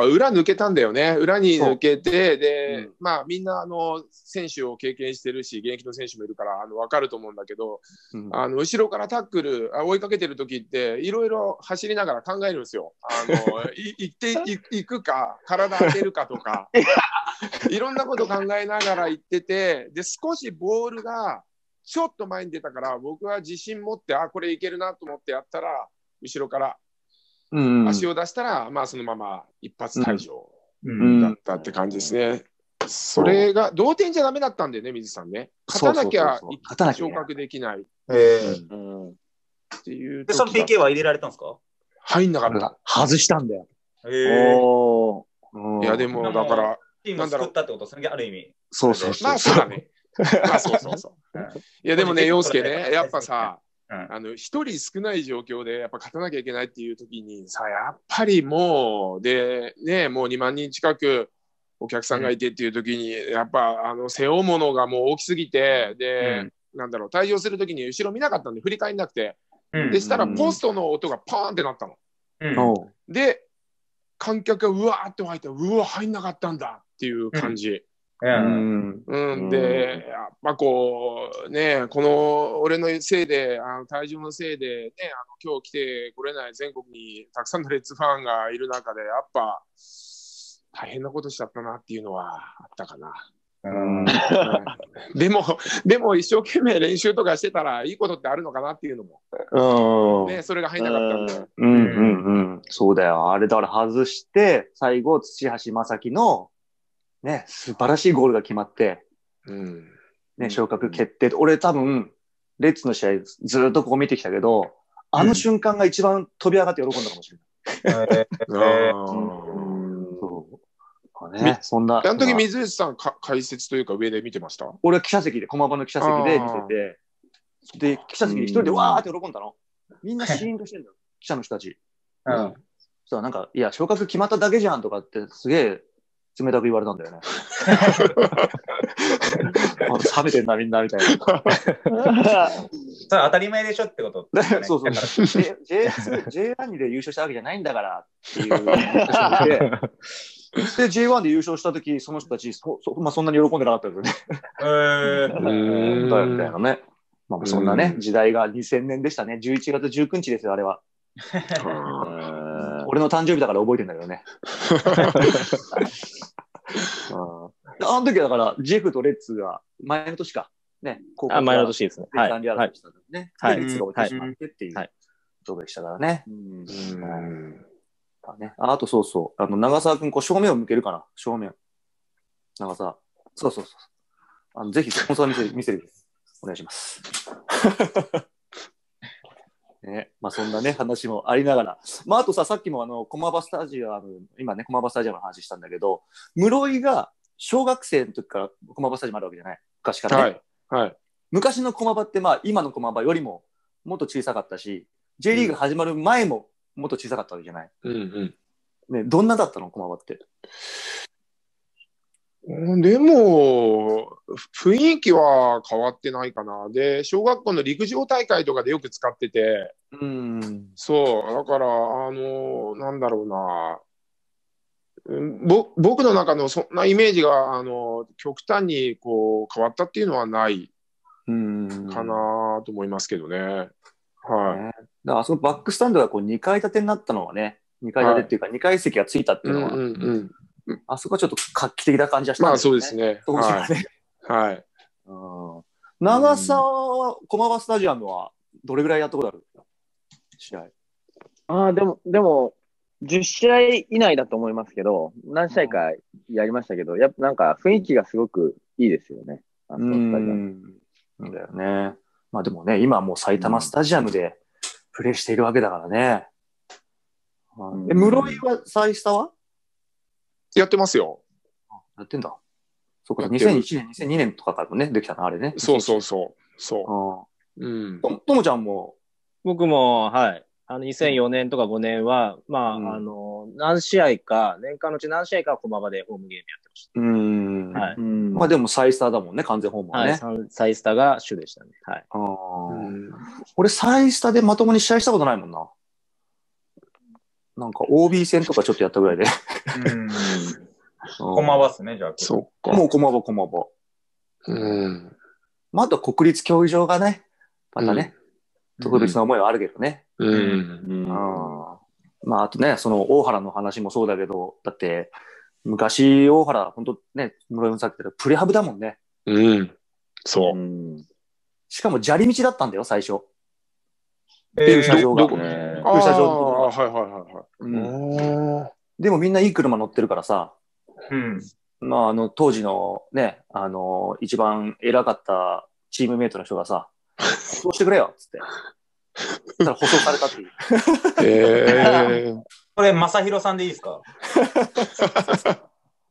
裏抜けたんだよね。裏に抜けて、で、うん、まあ、みんな、あの、選手を経験してるし、現役の選手もいるから、あの、わかると思うんだけど、うん、あの、後ろからタックル、追いかけてる時って、いろいろ走りながら考えるんですよ。あの、い行っていくか、体当てるかとか、いろんなこと考えながら行ってて、で、少しボールが、ちょっと前に出たから、僕は自信持って、あ、これいけるなと思ってやったら、後ろから、うん、足を出したら、まあ、そのまま一発退場だったって感じですね。うん、それが同点じゃダメだったんだよね、水さんね。勝たなきゃ昇格できない。っていうで、その ピーケー は入れられたんですか？ 入んなかった。 外したんだよ。 へー。 いや、でも、だから、 チームを作ったってことですね、ある意味。 そうそうそう。 まあそうだね。まあそうそうそう。いやでもね、陽介ね、やっぱさ、うん、あの一人少ない状況でやっぱ勝たなきゃいけないっていう時にさ、やっぱりもうでね、もうにまんにん近くお客さんがいてっていう時に、うん、やっぱあの背負うものがもう大きすぎて、で、うん、なんだろう、退場する時に後ろ見なかったんで振り返んなくて、うん、でしたらポストの音がパーンってなったの。うん、で観客がうわーって湧いて、うわ入んなかったんだっていう感じ。うんうん、で、やっぱこうね、この俺のせいで、あの体重のせいで、ね、あの今日来てこれない全国にたくさんのレッズファンがいる中で、やっぱ大変なことしちゃったなっていうのはあったかな。うんでも、でも一生懸命練習とかしてたらいいことってあるのかなっていうのも、ね、それが入んなかったんで。 うんうんうん、そうだよ。あれだから外して、最後、土橋正樹のね、素晴らしいゴールが決まって、うんね、昇格決定、うん、俺多分、レッツの試合ずっとここ見てきたけど、あの瞬間が一番飛び上がって喜んだかもしれない。えー、そうね、そんな。 あの時水内さんか解説というか上で見てました？ 俺は記者席で、駒場の記者席で見てて、で、記者席で一人でわーって喜んだの。みんなシーンとしてるんだよ、記者の人たち。うん。そしたらなんか、いや、昇格決まっただけじゃんとかってすげえ、冷たく言われたんだよね。冷めてんな、みんな、みたいな。 それ当たり前でしょってこと、 ね、そうそう。ジェイワン で優勝したわけじゃないんだからっていう。で、ジェイワン で優勝したとき、その人たち、そ, そ,、まあ、そんなに喜んでなかったけどね。えー、だよみたいなね。まあ、そんなね、時代がにせんねんでしたね。じゅういちがつじゅうくにちですよ、あれは。俺の誕生日だから覚えてんだけどね。あ, あの時はだから、ジェフとレッツが前の年か。ね、 高校あ前の年ですね。 はい。レッツがね。はい。レッツが落ちてしまってっていうことでしたからね。うんうんね、あ, あとそうそう。あの、長澤くん、こう正面を向けるかな正面。長澤。そうそうそう。あのぜひ、スポンサー見せる、見せる。お願いします。ね、まあそんなね、話もありながら。まああとさ、さっきもあの、駒場スタジアム、今ね、駒場スタジアムの話したんだけど、室井が小学生の時から駒場スタジアムあるわけじゃない。昔からね。はい。はい、昔の駒場ってまあ今の駒場よりももっと小さかったし、J リーグ始まる前ももっと小さかったわけじゃない。うんうん。ね、どんなだったの駒場って。 でも、雰囲気は変わってないかな。で、小学校の陸上大会とかでよく使ってて、うん、そう、だから、あの、なんだろうな、ぼ僕の中のそんなイメージが、あの、極端にこう変わったっていうのはないかなと思いますけどね。はい。だからあそこバックスタンドがこうにかい建てになったのはね、にかい建てっていうか、はい、にかい席がついたっていうのは、うんうんうんあそこはちょっと画期的な感じはしたんですね。 まあそうですね。当時はね。はい。はい、 うん、長沢は、駒場スタジアムはどれぐらいやったことある試合？ ああ、でも、でも、じゅっしあい以内だと思いますけど、何試合かやりましたけど、やっぱなんか雰囲気がすごくいいですよね。あのスタジアム。 うんだよね。まあでもね、今はもう埼玉スタジアムでプレーしているわけだからね。うん、え、室井はサイスタはやってますよ。 やってんだ。そうか、にせんいちねん、にせんにねんとかからもね、できたな、あれね。 そうそうそう。そう。うん。と, ともちゃんも僕も、はい。あの、にせんよねんとかごねんは、まあ、うん、あの、何試合か、年間のうち何試合か駒場でホームゲームやってました。うん。 はい。うんまあでも、サイスターだもんね、完全ホームはね。 はい、サイスターが主でしたね。はい。ああ、うん。俺、サイスターでまともに試合したことないもんな。なんか オービー 戦とかちょっとやったぐらいで。うん。 駒場っすね、じゃあ。 そっか。もう駒場、駒場。うん。まあ、あと国立競技場がね、またね、うん、特別な思いはあるけどね。うん。うん。あまあ、あとね、その大原の話もそうだけど、だって、昔大原、本当ね、室井さんって言ったらプレハブだもんね。 うん。そう。うん、 しかも砂利道だったんだよ、最初。駐車場が。駐車場のところが。はいはいはいはい。うん。でもみんないい車乗ってるからさ、うん。まああの当時のね、あの一番偉かったチームメイトの人がさ、そうしてくれよっつって。そしたら舗装されたっていう。 えー、これ正弘さんでいいですか？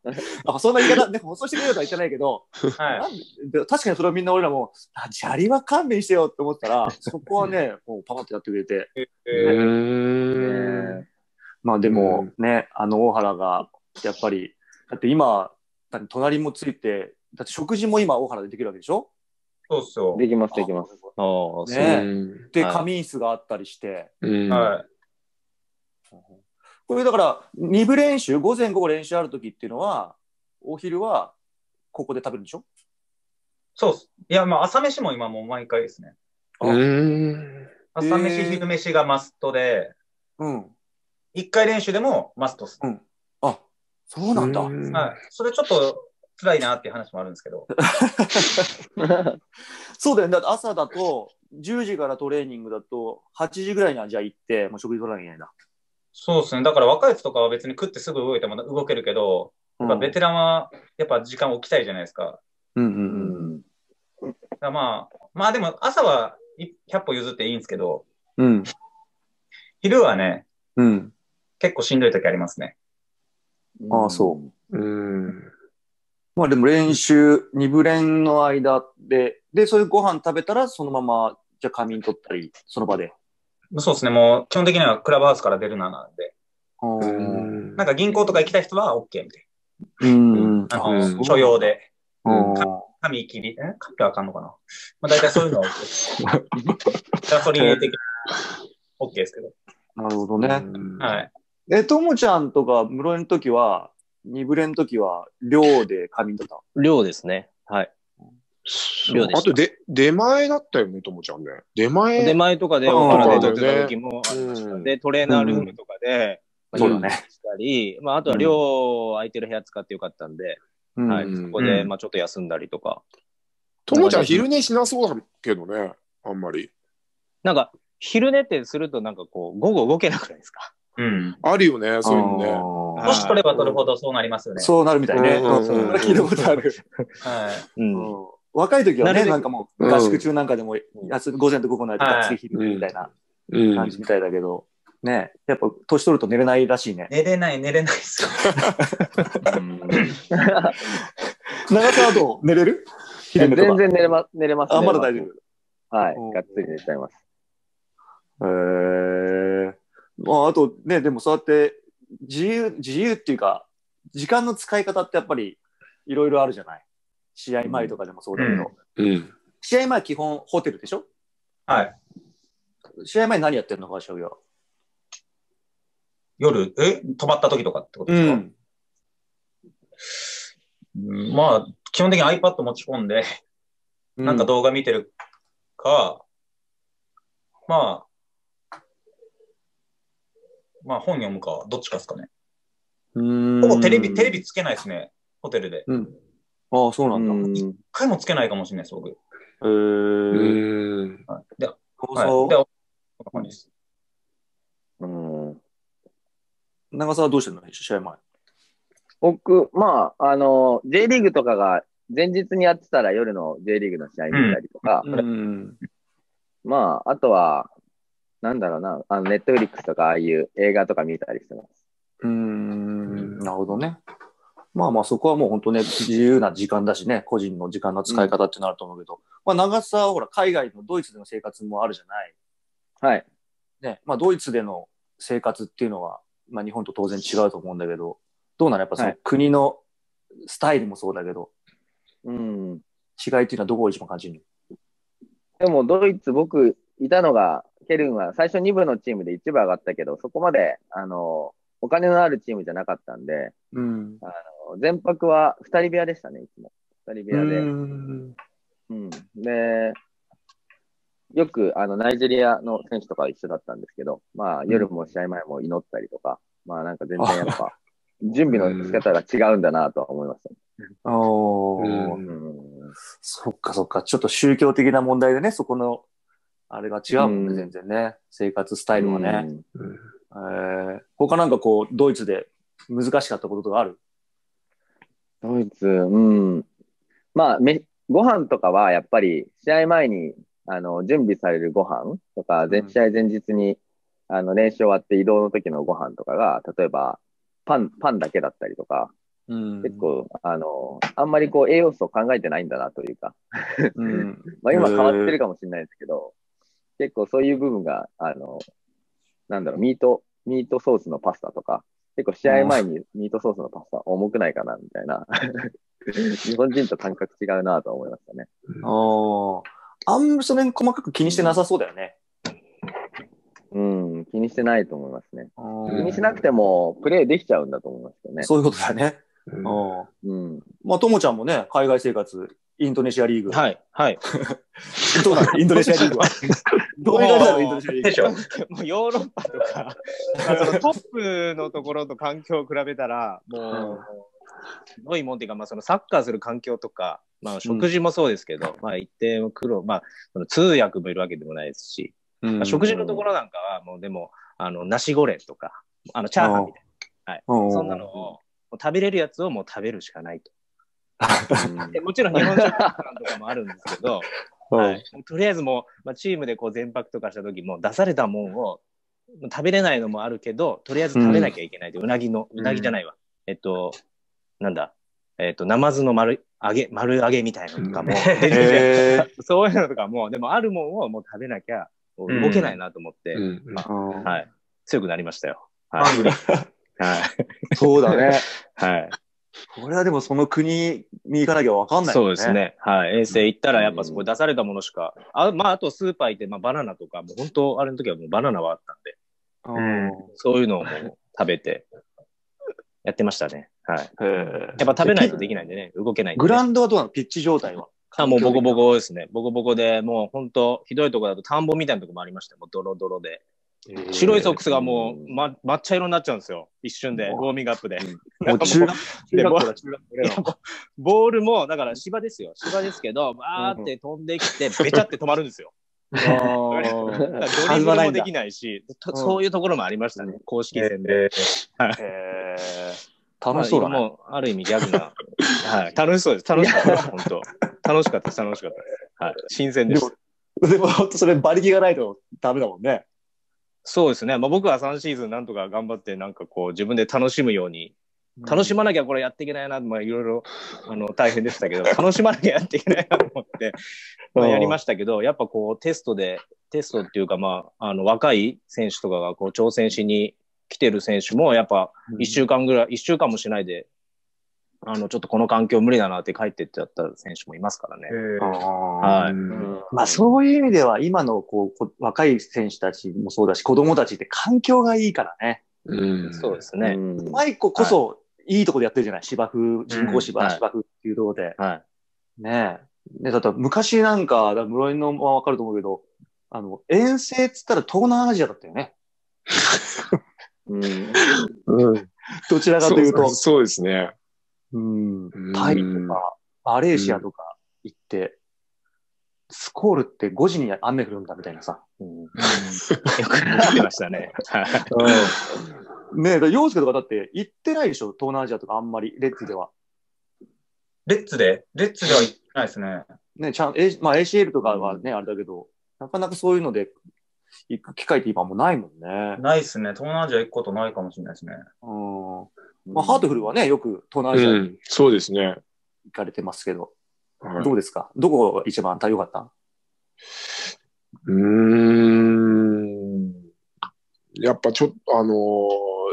あそんな言い方、ね、放送してくれるとは言ってないけど、 はい、 なんで確かにそれはみんな俺らも、砂利は勘弁してよって思ったら、そこはね、もうパパッとやってくれて。 えーね、まあでもね、あの大原が、やっぱり、だって今、だって隣もついて、だって食事も今大原でできるわけでしょ？ そうそう。 できます、できます。 あね、で、仮眠室があったりして。 はい。 これだから、に部練習、午前午後練習あるときっていうのは、お昼はここで食べるんでしょ？ そうっす。いや、まあ朝飯も今もう毎回ですね。朝飯、昼飯がマストで、うん。一回練習でもマストっす。 うん。あ、そうなんだ。はい。 それちょっと辛いなっていう話もあるんですけど。 そうだよね。だって朝だと、じゅうじからトレーニングだと、はちじぐらいにはじゃあ行って、もう食事取らなきゃいけないんだ。 そうですね。だから若いやつとかは別に食ってすぐ動いても動けるけど、やっぱベテランはやっぱ時間置きたいじゃないですか。 うんうんうん。だからまあ、まあでも朝はひゃっぽ譲っていいんですけど、 うん。 昼はね、 うん。 結構しんどい時ありますね。 ああ、そう。うん。まあでも練習、に部練の間で、で、そういうご飯食べたらそのまま、じゃあ仮眠取ったり、その場で。 そうですね。もう基本的にはクラブハウスから出るななんで。なんか銀行とか行きたい人は OK みたいな。うん。あの、所用で。紙切り、え紙はあかんのかな、まあ大体そういうのは OK。ガソリン入れて OK ですけど。 なるほどね。 はい。 え、ともちゃんとか室練の時は、二部練の時は寮で仮眠だった？ 寮ですね。はい。 寮でした。あとで、出前だったよね、ともちゃんね。出前出前とかでお金で取ってた時もありました。で、トレーナールームとかで、 そうだね。 したり、まあ、あとは寮空いてる部屋使ってよかったんで、はい。そこで、まあ、ちょっと休んだりとか。 ともちゃん昼寝しなそうだけどね、あんまり。 なんか、昼寝ってするとなんかこう、午後動けなくないですか？ うん。 あるよね、そういうのね。 年取れば取るほどそうなりますよね。 そうなるみたいね。聞いたことある。 はい。 若い時はね、なんかもう合宿中なんかでも、午前と午後の間がっつり昼みたいな感じみたいだけど、ね、やっぱ年取ると寝れないらしいね。 寝れない、寝れないっすよ。 長澤はどう？寝れる？ 全然寝れます。寝れます。 あ、まだ大丈夫。はい。がっつり寝ちゃいます。 へえ。まあ、あとね、でもそうやって自由、自由っていうか、時間の使い方ってやっぱりいろいろあるじゃない。試合前とかでもそうだけど。 うんうん、 試合前は基本ホテルでしょ？ はい。 試合前何やってんのか、しょうよ。 夜、え泊まった時とかってことですか？うん、まあ、基本的に iPad 持ち込んで、なんか動画見てるか、うん、まあ、まあ本読むか、どっちかですかね。ほぼテレビ、テレビつけないですね、ホテルで。 うん。ああ、そうなんだ。 一回もつけないかもしれないです、僕。へえー。 はい、で、はい、で、こんな感じです。 うん。 長澤はどうしてんの？試合前。 僕、まあ、あの、J リーグとかが前日にやってたら夜の J リーグの試合見たりとか、 うんうん、 まあ、あとは、なんだろうな、あの、ネットフリックスとかああいう映画とか見たりしてます。 うーん、なるほどね。まあまあそこはもう本当ね、自由な時間だしね、個人の時間の使い方ってなると思うけど、うん、まあ長澤はほら、海外のドイツでの生活もあるじゃない。 はい。 ね、まあドイツでの生活っていうのは、まあ日本と当然違うと思うんだけど、どうなの？やっぱその国のスタイルもそうだけど、 はい、うん。 違いっていうのはどこを一番感じるの？ でもドイツ、僕いたのが、ケルンは最初に部のチームでいち部上がったけど、そこまで、あの、お金のあるチームじゃなかったんで、 うん、 あの全泊はふたり部屋でしたね、いつも。ふたり部屋で。うん、うん。で、よくあのナイジェリアの選手とか一緒だったんですけど、まあ夜も試合前も祈ったりとか、うん、まあなんか全然やっぱ、準備の仕方が違うんだなとは思いました、ね。 おー、うん、そっかそっか。ちょっと宗教的な問題でね、そこの、あれが違うもんね、うん、全然ね。生活スタイルはね。うん、えー、他なんかこう、ドイツで難しかったこととかある？ ドイツ、うん。まあ、め、ご飯とかはやっぱり試合前にあの準備されるご飯とか、うん、試合前日にあの練習終わって移動の時のご飯とかが、例えばパン、パンだけだったりとか、 うん、結構、あの、あんまりこう栄養素を考えてないんだなというか、うん、まあ今変わってるかもしれないですけど、結構そういう部分が、あの、なんだろう、ミート、ミートソースのパスタとか、結構試合前にミートソースのパスタ重くないかなみたいな、日本人と感覚違うなと思いましたね。 ああ、あんまりそれ細かく気にしてなさそうだよね。 うん、気にしてないと思いますね。気にしなくてもプレーできちゃうんだと思いますけどね。 そういうことだね。うん。まあ、ともちゃんもね、海外生活、インドネシアリーグ。 はい、はい。 どうなのインドネシアリーグは。どういう感じなのインドネシアリーグは。 もうヨーロッパとか、まあ、そのトップのところと環境を比べたら、もう、すごいもんっていうか、まあ、そのサッカーする環境とか、まあ、食事もそうですけど、うん、まあ、一定の苦労、まあ、その通訳もいるわけでもないですし、うんまあ、食事のところなんかは、もうでも、あの、ナシゴレンとか、あの、チャーハンみたいな。はい。そんなのを、食べれるやつをもう食べるしかないと。でもちろん日本食とかもあるんですけど、はい、とりあえずもう、まあ、チームでこう全泊とかした時も出されたもんを食べれないのもあるけど、とりあえず食べなきゃいけないと、うん、うなぎの、うなぎじゃないわ。えっと、なんだ、えっと、ナマズの丸揚げ、丸揚げみたいなのとかも、そういうのとかも、でもあるもんをもう食べなきゃ動けないなと思って、うんまあはい、強くなりましたよ。はい。 はい、そうだね。 はい。 これはでもその国に行かなきゃ分かんないもんね。そうですね。はい。遠征行ったらやっぱそこ出されたものしか。あ、まああとスーパー行って、まあバナナとか、もう本当あれの時はもうバナナはあったんで。うん、そういうのをもう食べてやってましたね。はい。やっぱ食べないとできないんでね。動けないんで、ね。 グラウンドはどうなの？ピッチ状態は。 あ、もうボコボコですね。ボコボコで、もう本当ひどいところだと田んぼみたいなところもありました。もうドロドロで。白いソックスがもう、ま、抹茶色になっちゃうんですよ。一瞬で、ウォーミングアップで。 もう中学ボールも、だから芝ですよ。芝ですけど、バーって飛んできて、べちゃって止まるんですよ。ドリブルもできないし、そういうところもありましたね。公式戦で。 楽しそうだね。 もう、ある意味ギャグな。はい。楽しそうです。楽しかったです。本当。楽しかったです。楽しかったです。はい。新鮮です。 でも、本当それ馬力がないとダメだもんね。 そうですね。まあ僕はさんシーズンなんとか頑張ってなんかこう自分で楽しむように、楽しまなきゃこれやっていけないな、まあいろいろあの大変でしたけど、楽しまなきゃやっていけないなと思って、まあやりましたけど、やっぱこうテストで、テストっていうかまあ、あの若い選手とかがこう挑戦しに来てる選手もやっぱいっしゅうかんぐらい、いっしゅうかんもしないで、あの、ちょっとこの環境無理だなって帰ってっちゃった選手もいますからね。はい。 まあそういう意味では今のこう若い選手たちもそうだし子供たちって環境がいいからね。 うん、そうですね。 マイコこそいいとこでやってるじゃない、芝生、人工芝、うん、芝生っていうところで。 はい。 ねえ。ね、だって昔なんか、室井のはわかると思うけど、あの、遠征っつったら東南アジアだったよね。 うんうん、 どちらかというと。 そう、そうですね。 うん、タイとか、マレーシアとか行って、うん、スコールってごじに雨降るんだみたいなさ。 うん、よくなってましたね。 うん、ねえ、だ洋介とかだって行ってないでしょ、東南アジアとかあんまり、レッツでは。 レッツでレッツでは行ってないですね。 ねちゃん、まあ エーシーエル とかはね、うん、あれだけど、なかなかそういうので行く機会って今もうないもんね。 ないっすね。東南アジア行くことないかもしれないですね。 うんまあ、ハートフルはね、よく東南アジアに、 うん、そうですね。 行かれてますけど、はい、どうですか？どこが一番良かった？ うーん。やっぱちょっと、あのー、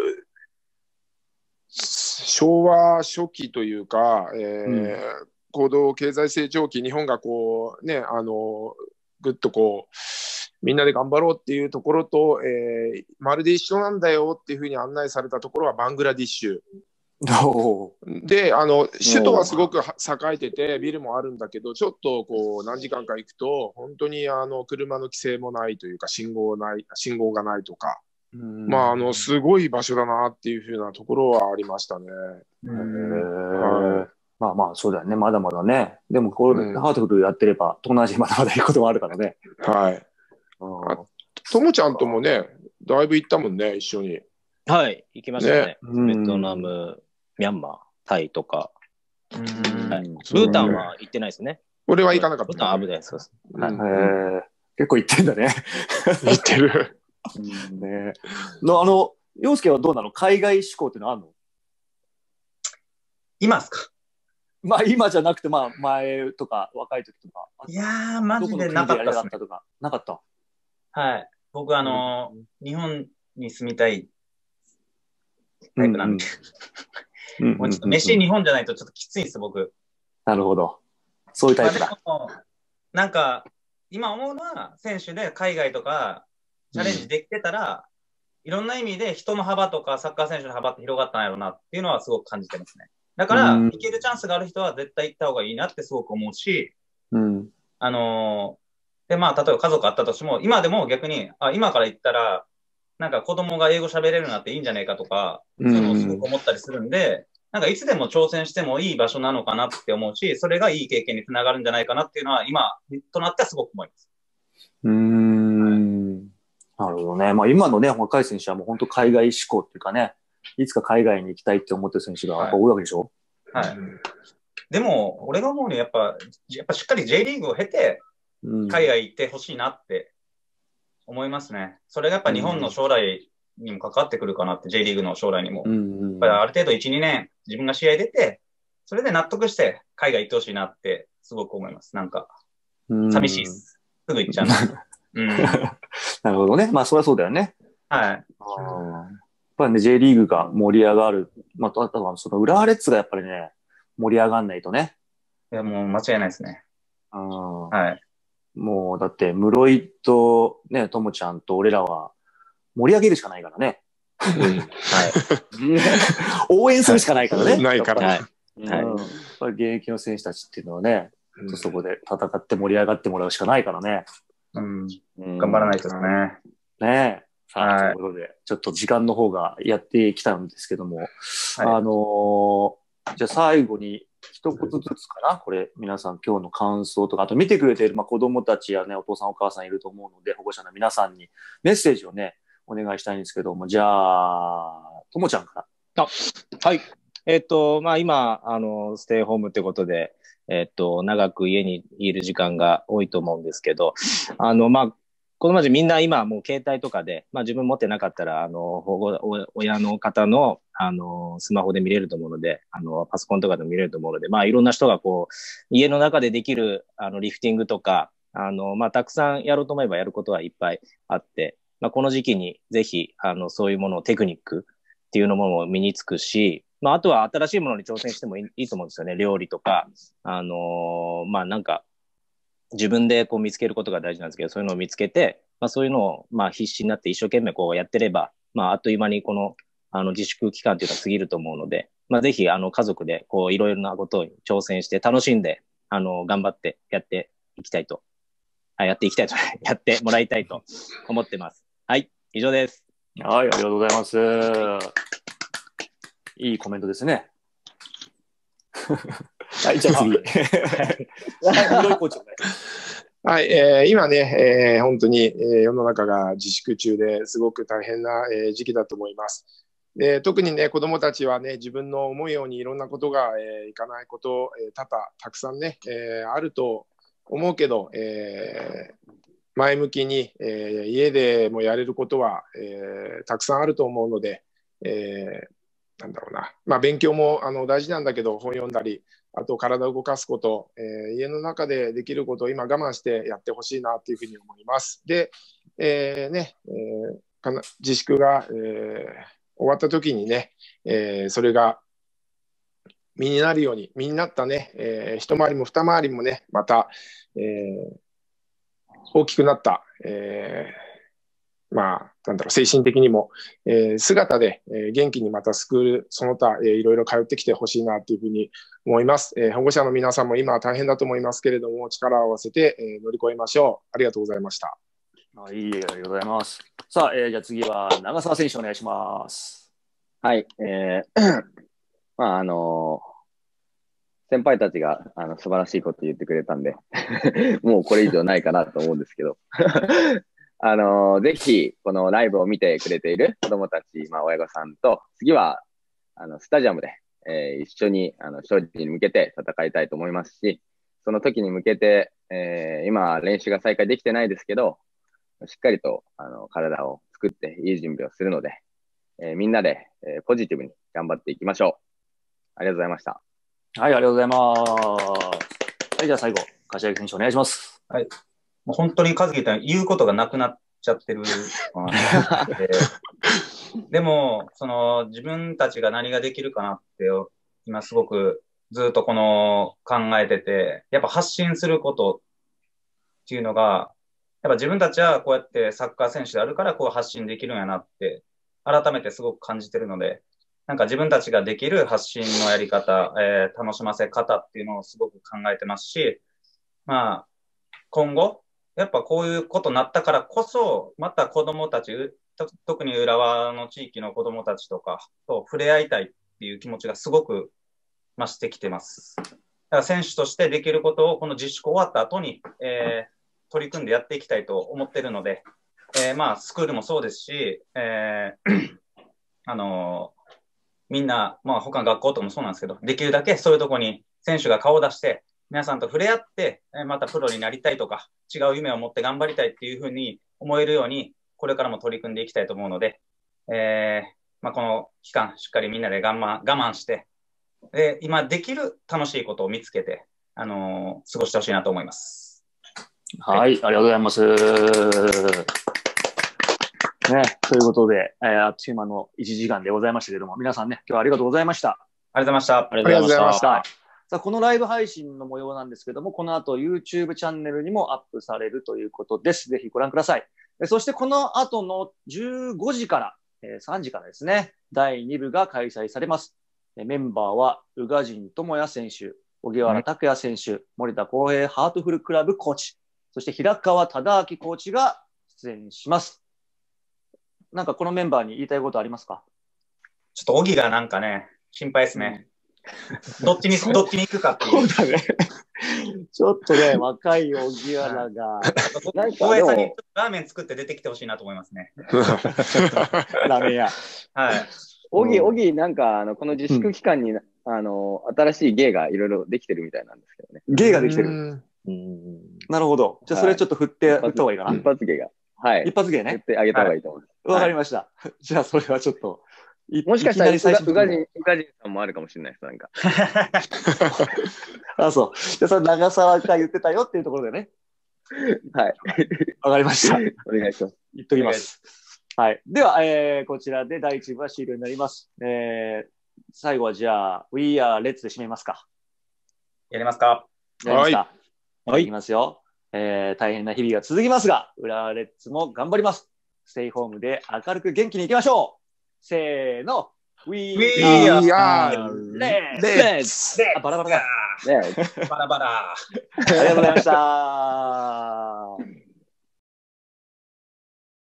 昭和初期というか、えーうん、高度経済成長期、日本がこう、ね、あのー、ぐっとこう、みんなで頑張ろうっていうところと、えー、まるで一緒なんだよっていうふうに案内されたところはバングラディッシュ。で、あの、首都はすごく栄えてて、ビルもあるんだけど、ちょっとこう、何時間か行くと、本当にあの、車の規制もないというか、信号ない、信号がないとか、まあ、あの、すごい場所だなっていうふうなところはありましたね。 へー。まあまあ、そうだよね。まだまだね。でも、これ、うん、ハートフルやってれば、東南アジアまだまだ行くこともあるからね。 はい。ともちゃんともね、だいぶ行ったもんね、一緒に。 はい、行きましたね。ねベトナム、ミャンマー、タイとか。うんはい、ブータンは行ってないですね。 俺は行かなかった、 ね。ブータン危ないです。 はい、へ結構行ってんだね。 行ってる。 ね、のあの、陽介はどうなの？海外志向ってのあるの？ 今っすか？ まあ今じゃなくて、まあ前とか若い時とか。 いやー、マジでなかったっすね。 とかなかった。 はい。僕あのーうん、日本に住みたいタイプなんで。もうちょっと飯日本じゃないとちょっときついんです、僕。 なるほど。そういうタイプだ。 まあ、なんか、今思うのは、選手で海外とかチャレンジできてたら、うん、いろんな意味で人の幅とかサッカー選手の幅って広がったんやろうなっていうのはすごく感じてますね。だから、行けるチャンスがある人は絶対行った方がいいなってすごく思うし、 うん、あのー、で、まあ、例えば家族あったとしても、今でも逆に、あ、今から行ったら、なんか子供が英語喋れるようになっていいんじゃないかとか、そういうのをすごく思ったりするんで、なんかいつでも挑戦してもいい場所なのかなって思うし、それがいい経験につながるんじゃないかなっていうのは、今となってはすごく思います。 うーん。はい、なるほどね。まあ今のね、若い選手はもう本当海外志向っていうかね、いつか海外に行きたいって思ってる選手がやっぱ多いわけでしょ？ はい。はい、でも、俺が思うにやっぱ、やっぱしっかり J リーグを経て、海外行ってほしいなって思いますね。それがやっぱ日本の将来にも関わってくるかなって、J リーグの将来にも。 うんうん、 やっぱりある程度いち、にねん自分が試合出て、それで納得して海外行ってほしいなってすごく思います。なんか、寂しいです。すぐ行っちゃう。うん、 なるほどね。まあそりゃそうだよね。 はい。 あやっぱりね、J リーグが盛り上がる。まあ、あとはその浦和レッズがやっぱりね、盛り上がんないとね。 いや、もう間違いないですね。はい。 もう、だって、室井とね、ともちゃんと俺らは盛り上げるしかないからね。 うん、はい。 応援するしかないからね。 ないから。はい。 うん、やっぱり現役の選手たちっていうのはね、うん、そこで戦って盛り上がってもらうしかないからね。 うん。うん、頑張らないとですね。 ねえ。さあ、はい、ということで、ちょっと時間の方がやってきたんですけども、はい、あのー、じゃあ最後に一言ずつかな、これ、皆さん今日の感想とか、あと見てくれている、まあ、子供たちやね、お父さんお母さんいると思うので、保護者の皆さんにメッセージをね、お願いしたいんですけども、じゃあ、ともちゃんから。 あ、はい。えっと、まあ今、あの、ステイホームってことで、えっと、長く家にいる時間が多いと思うんですけど、あの、まあ、子供たちみんな今もう携帯とかで、まあ自分持ってなかったら、あの、保護、親の方の、あの、スマホで見れると思うので、あの、パソコンとかでも見れると思うので、まあいろんな人がこう、家の中でできる、あの、リフティングとか、あの、まあたくさんやろうと思えばやることはいっぱいあって、まあこの時期にぜひ、あの、そういうものをテクニックっていうのも身につくし、まああとは新しいものに挑戦してもいい、いいと思うんですよね。料理とか、あの、まあなんか、自分でこう見つけることが大事なんですけど、そういうのを見つけて、まあそういうのをまあ必死になって一生懸命こうやってれば、まああっという間にこのあの自粛期間っていうのは過ぎると思うので、まあぜひあの家族でこういろいろなことに挑戦して楽しんで、あの頑張ってやっていきたいと、あやっていきたいと、やってもらいたいと思ってます。はい、以上です。 はい、ありがとうございます。いいコメントですね。はい、じゃあ次。 はい、えー、今ね、えー、本当に、えー、世の中が自粛中ですごく大変な、えー、時期だと思います。で、特にね、子どもたちはね、自分の思うようにいろんなことが、えー、いかないこと、えー、多々たくさんね、えー、あると思うけど、えー、前向きに、えー、家でもやれることは、えー、たくさんあると思うので、えー、なんだろうな、まあ、勉強もあの大事なんだけど、本読んだり、あと体を動かすこと、えー、家の中でできることを今我慢してやってほしいなというふうに思います。で、えーねえー、かな自粛が、えー、終わった時にね、えー、それが身になるように、身になったね、えー、一回りも二回りもね、また、えー、大きくなった、えーまあ、なんだろう、精神的にも、えー、姿で、えー、元気にまたスクール、その他、えー、いろいろ通ってきてほしいなというふうに思います。えー、保護者の皆さんも今は大変だと思いますけれども、力を合わせて、えー、乗り越えましょう。ありがとうございました。 あ、いいえ、ありがとうございます。さあ、えー、じゃあ次は長澤選手お願いします。 はい、えー、まあ、あのー、先輩たちがあの素晴らしいこと言ってくれたんで、もうこれ以上ないかなと思うんですけど、あのー、ぜひ、このライブを見てくれている子供たち、まあ、親御さんと、次は、あの、スタジアムで、えー、一緒に、あの、勝利に向けて戦いたいと思いますし、その時に向けて、えー、今、練習が再開できてないですけど、しっかりと、あの、体を作っていい準備をするので、えー、みんなで、えー、ポジティブに頑張っていきましょう。ありがとうございました。 はい、ありがとうございます。はい、じゃあ最後、柏木選手お願いします。 はい。もう本当に和樹言ったように言うことがなくなっちゃってる。でも、その、自分たちが何ができるかなって、今すごくずっとこの考えてて、やっぱ発信することっていうのが、やっぱ自分たちはこうやってサッカー選手であるからこう発信できるんやなって、改めてすごく感じてるので、なんか自分たちができる発信のやり方、えー、楽しませ方っていうのをすごく考えてますし、まあ、今後、やっぱこういうことになったからこそ、また子供たち、特に浦和の地域の子供たちとかと触れ合いたいっていう気持ちがすごく増してきてます。だから選手としてできることをこの自粛終わった後に、えー、取り組んでやっていきたいと思ってるので、えー、まあスクールもそうですし、えー、あのー、みんな、まあ他の学校とかもそうなんですけど、できるだけそういうとこに選手が顔を出して、皆さんと触れ合って、またプロになりたいとか、違う夢を持って頑張りたいっていうふうに思えるように、これからも取り組んでいきたいと思うので、えー、まあ、この期間、しっかりみんなで我慢、我慢して、で、今できる楽しいことを見つけて、あのー、過ごしてほしいなと思います。 はい、はい、ありがとうございます。ね、ということで、えー、あっという間のいちじかんでございましたけれども、皆さんね、今日はありがとうございました。 ありがとうございました。 ありがとうございました。 さあ、このライブ配信の模様なんですけども、この後 YouTube チャンネルにもアップされるということです。ぜひご覧ください。そしてこの後のじゅうごじから、えー、さんじからですね、だいに部が開催されます。メンバーは、宇賀神智也選手、荻原拓也選手、森田康平ハートフルクラブコーチ、そして平川忠明コーチが出演します。なんかこのメンバーに言いたいことありますか？ ちょっと荻がなんかね、心配ですね。うん、どっちに、どっちに行くかっていう。 そうだね。ちょっとね、若い荻原が。 大江さんにラーメン作って出てきてほしいなと思いますね。 ラーメン屋。 はい。 荻、荻、なんか、あの、この自粛期間に、うん、あの、新しい芸がいろいろできてるみたいなんですけどね。 芸ができてる。うんなるほど。じゃあ、それちょっと振って振った方がいいかな。 一発芸が。はい。 一発芸ね。 振ってあげた方がいいと思います。 わ、はい、かりました。じゃあ、それはちょっと。 もしかしたら、宇賀神さんもあるかもしれないです、なんか。 あ、そう。じゃあ、それ長澤が言ってたよっていうところでね。 はい。 わかりました。 お願いします。 言っときます。はい。では、えー、こちらでだいいち部は終了になります。えー、最後はじゃあ、We Are Let's で締めますか。 やりますか。 やりますか。はい。いきますよ。えー、大変な日々が続きますが、浦和レッズも頑張ります。ステイホームで明るく元気にいきましょう。せーの。We, We are, are Let's! あ、バラバラだ。 バラバラ。 ありがとうございました。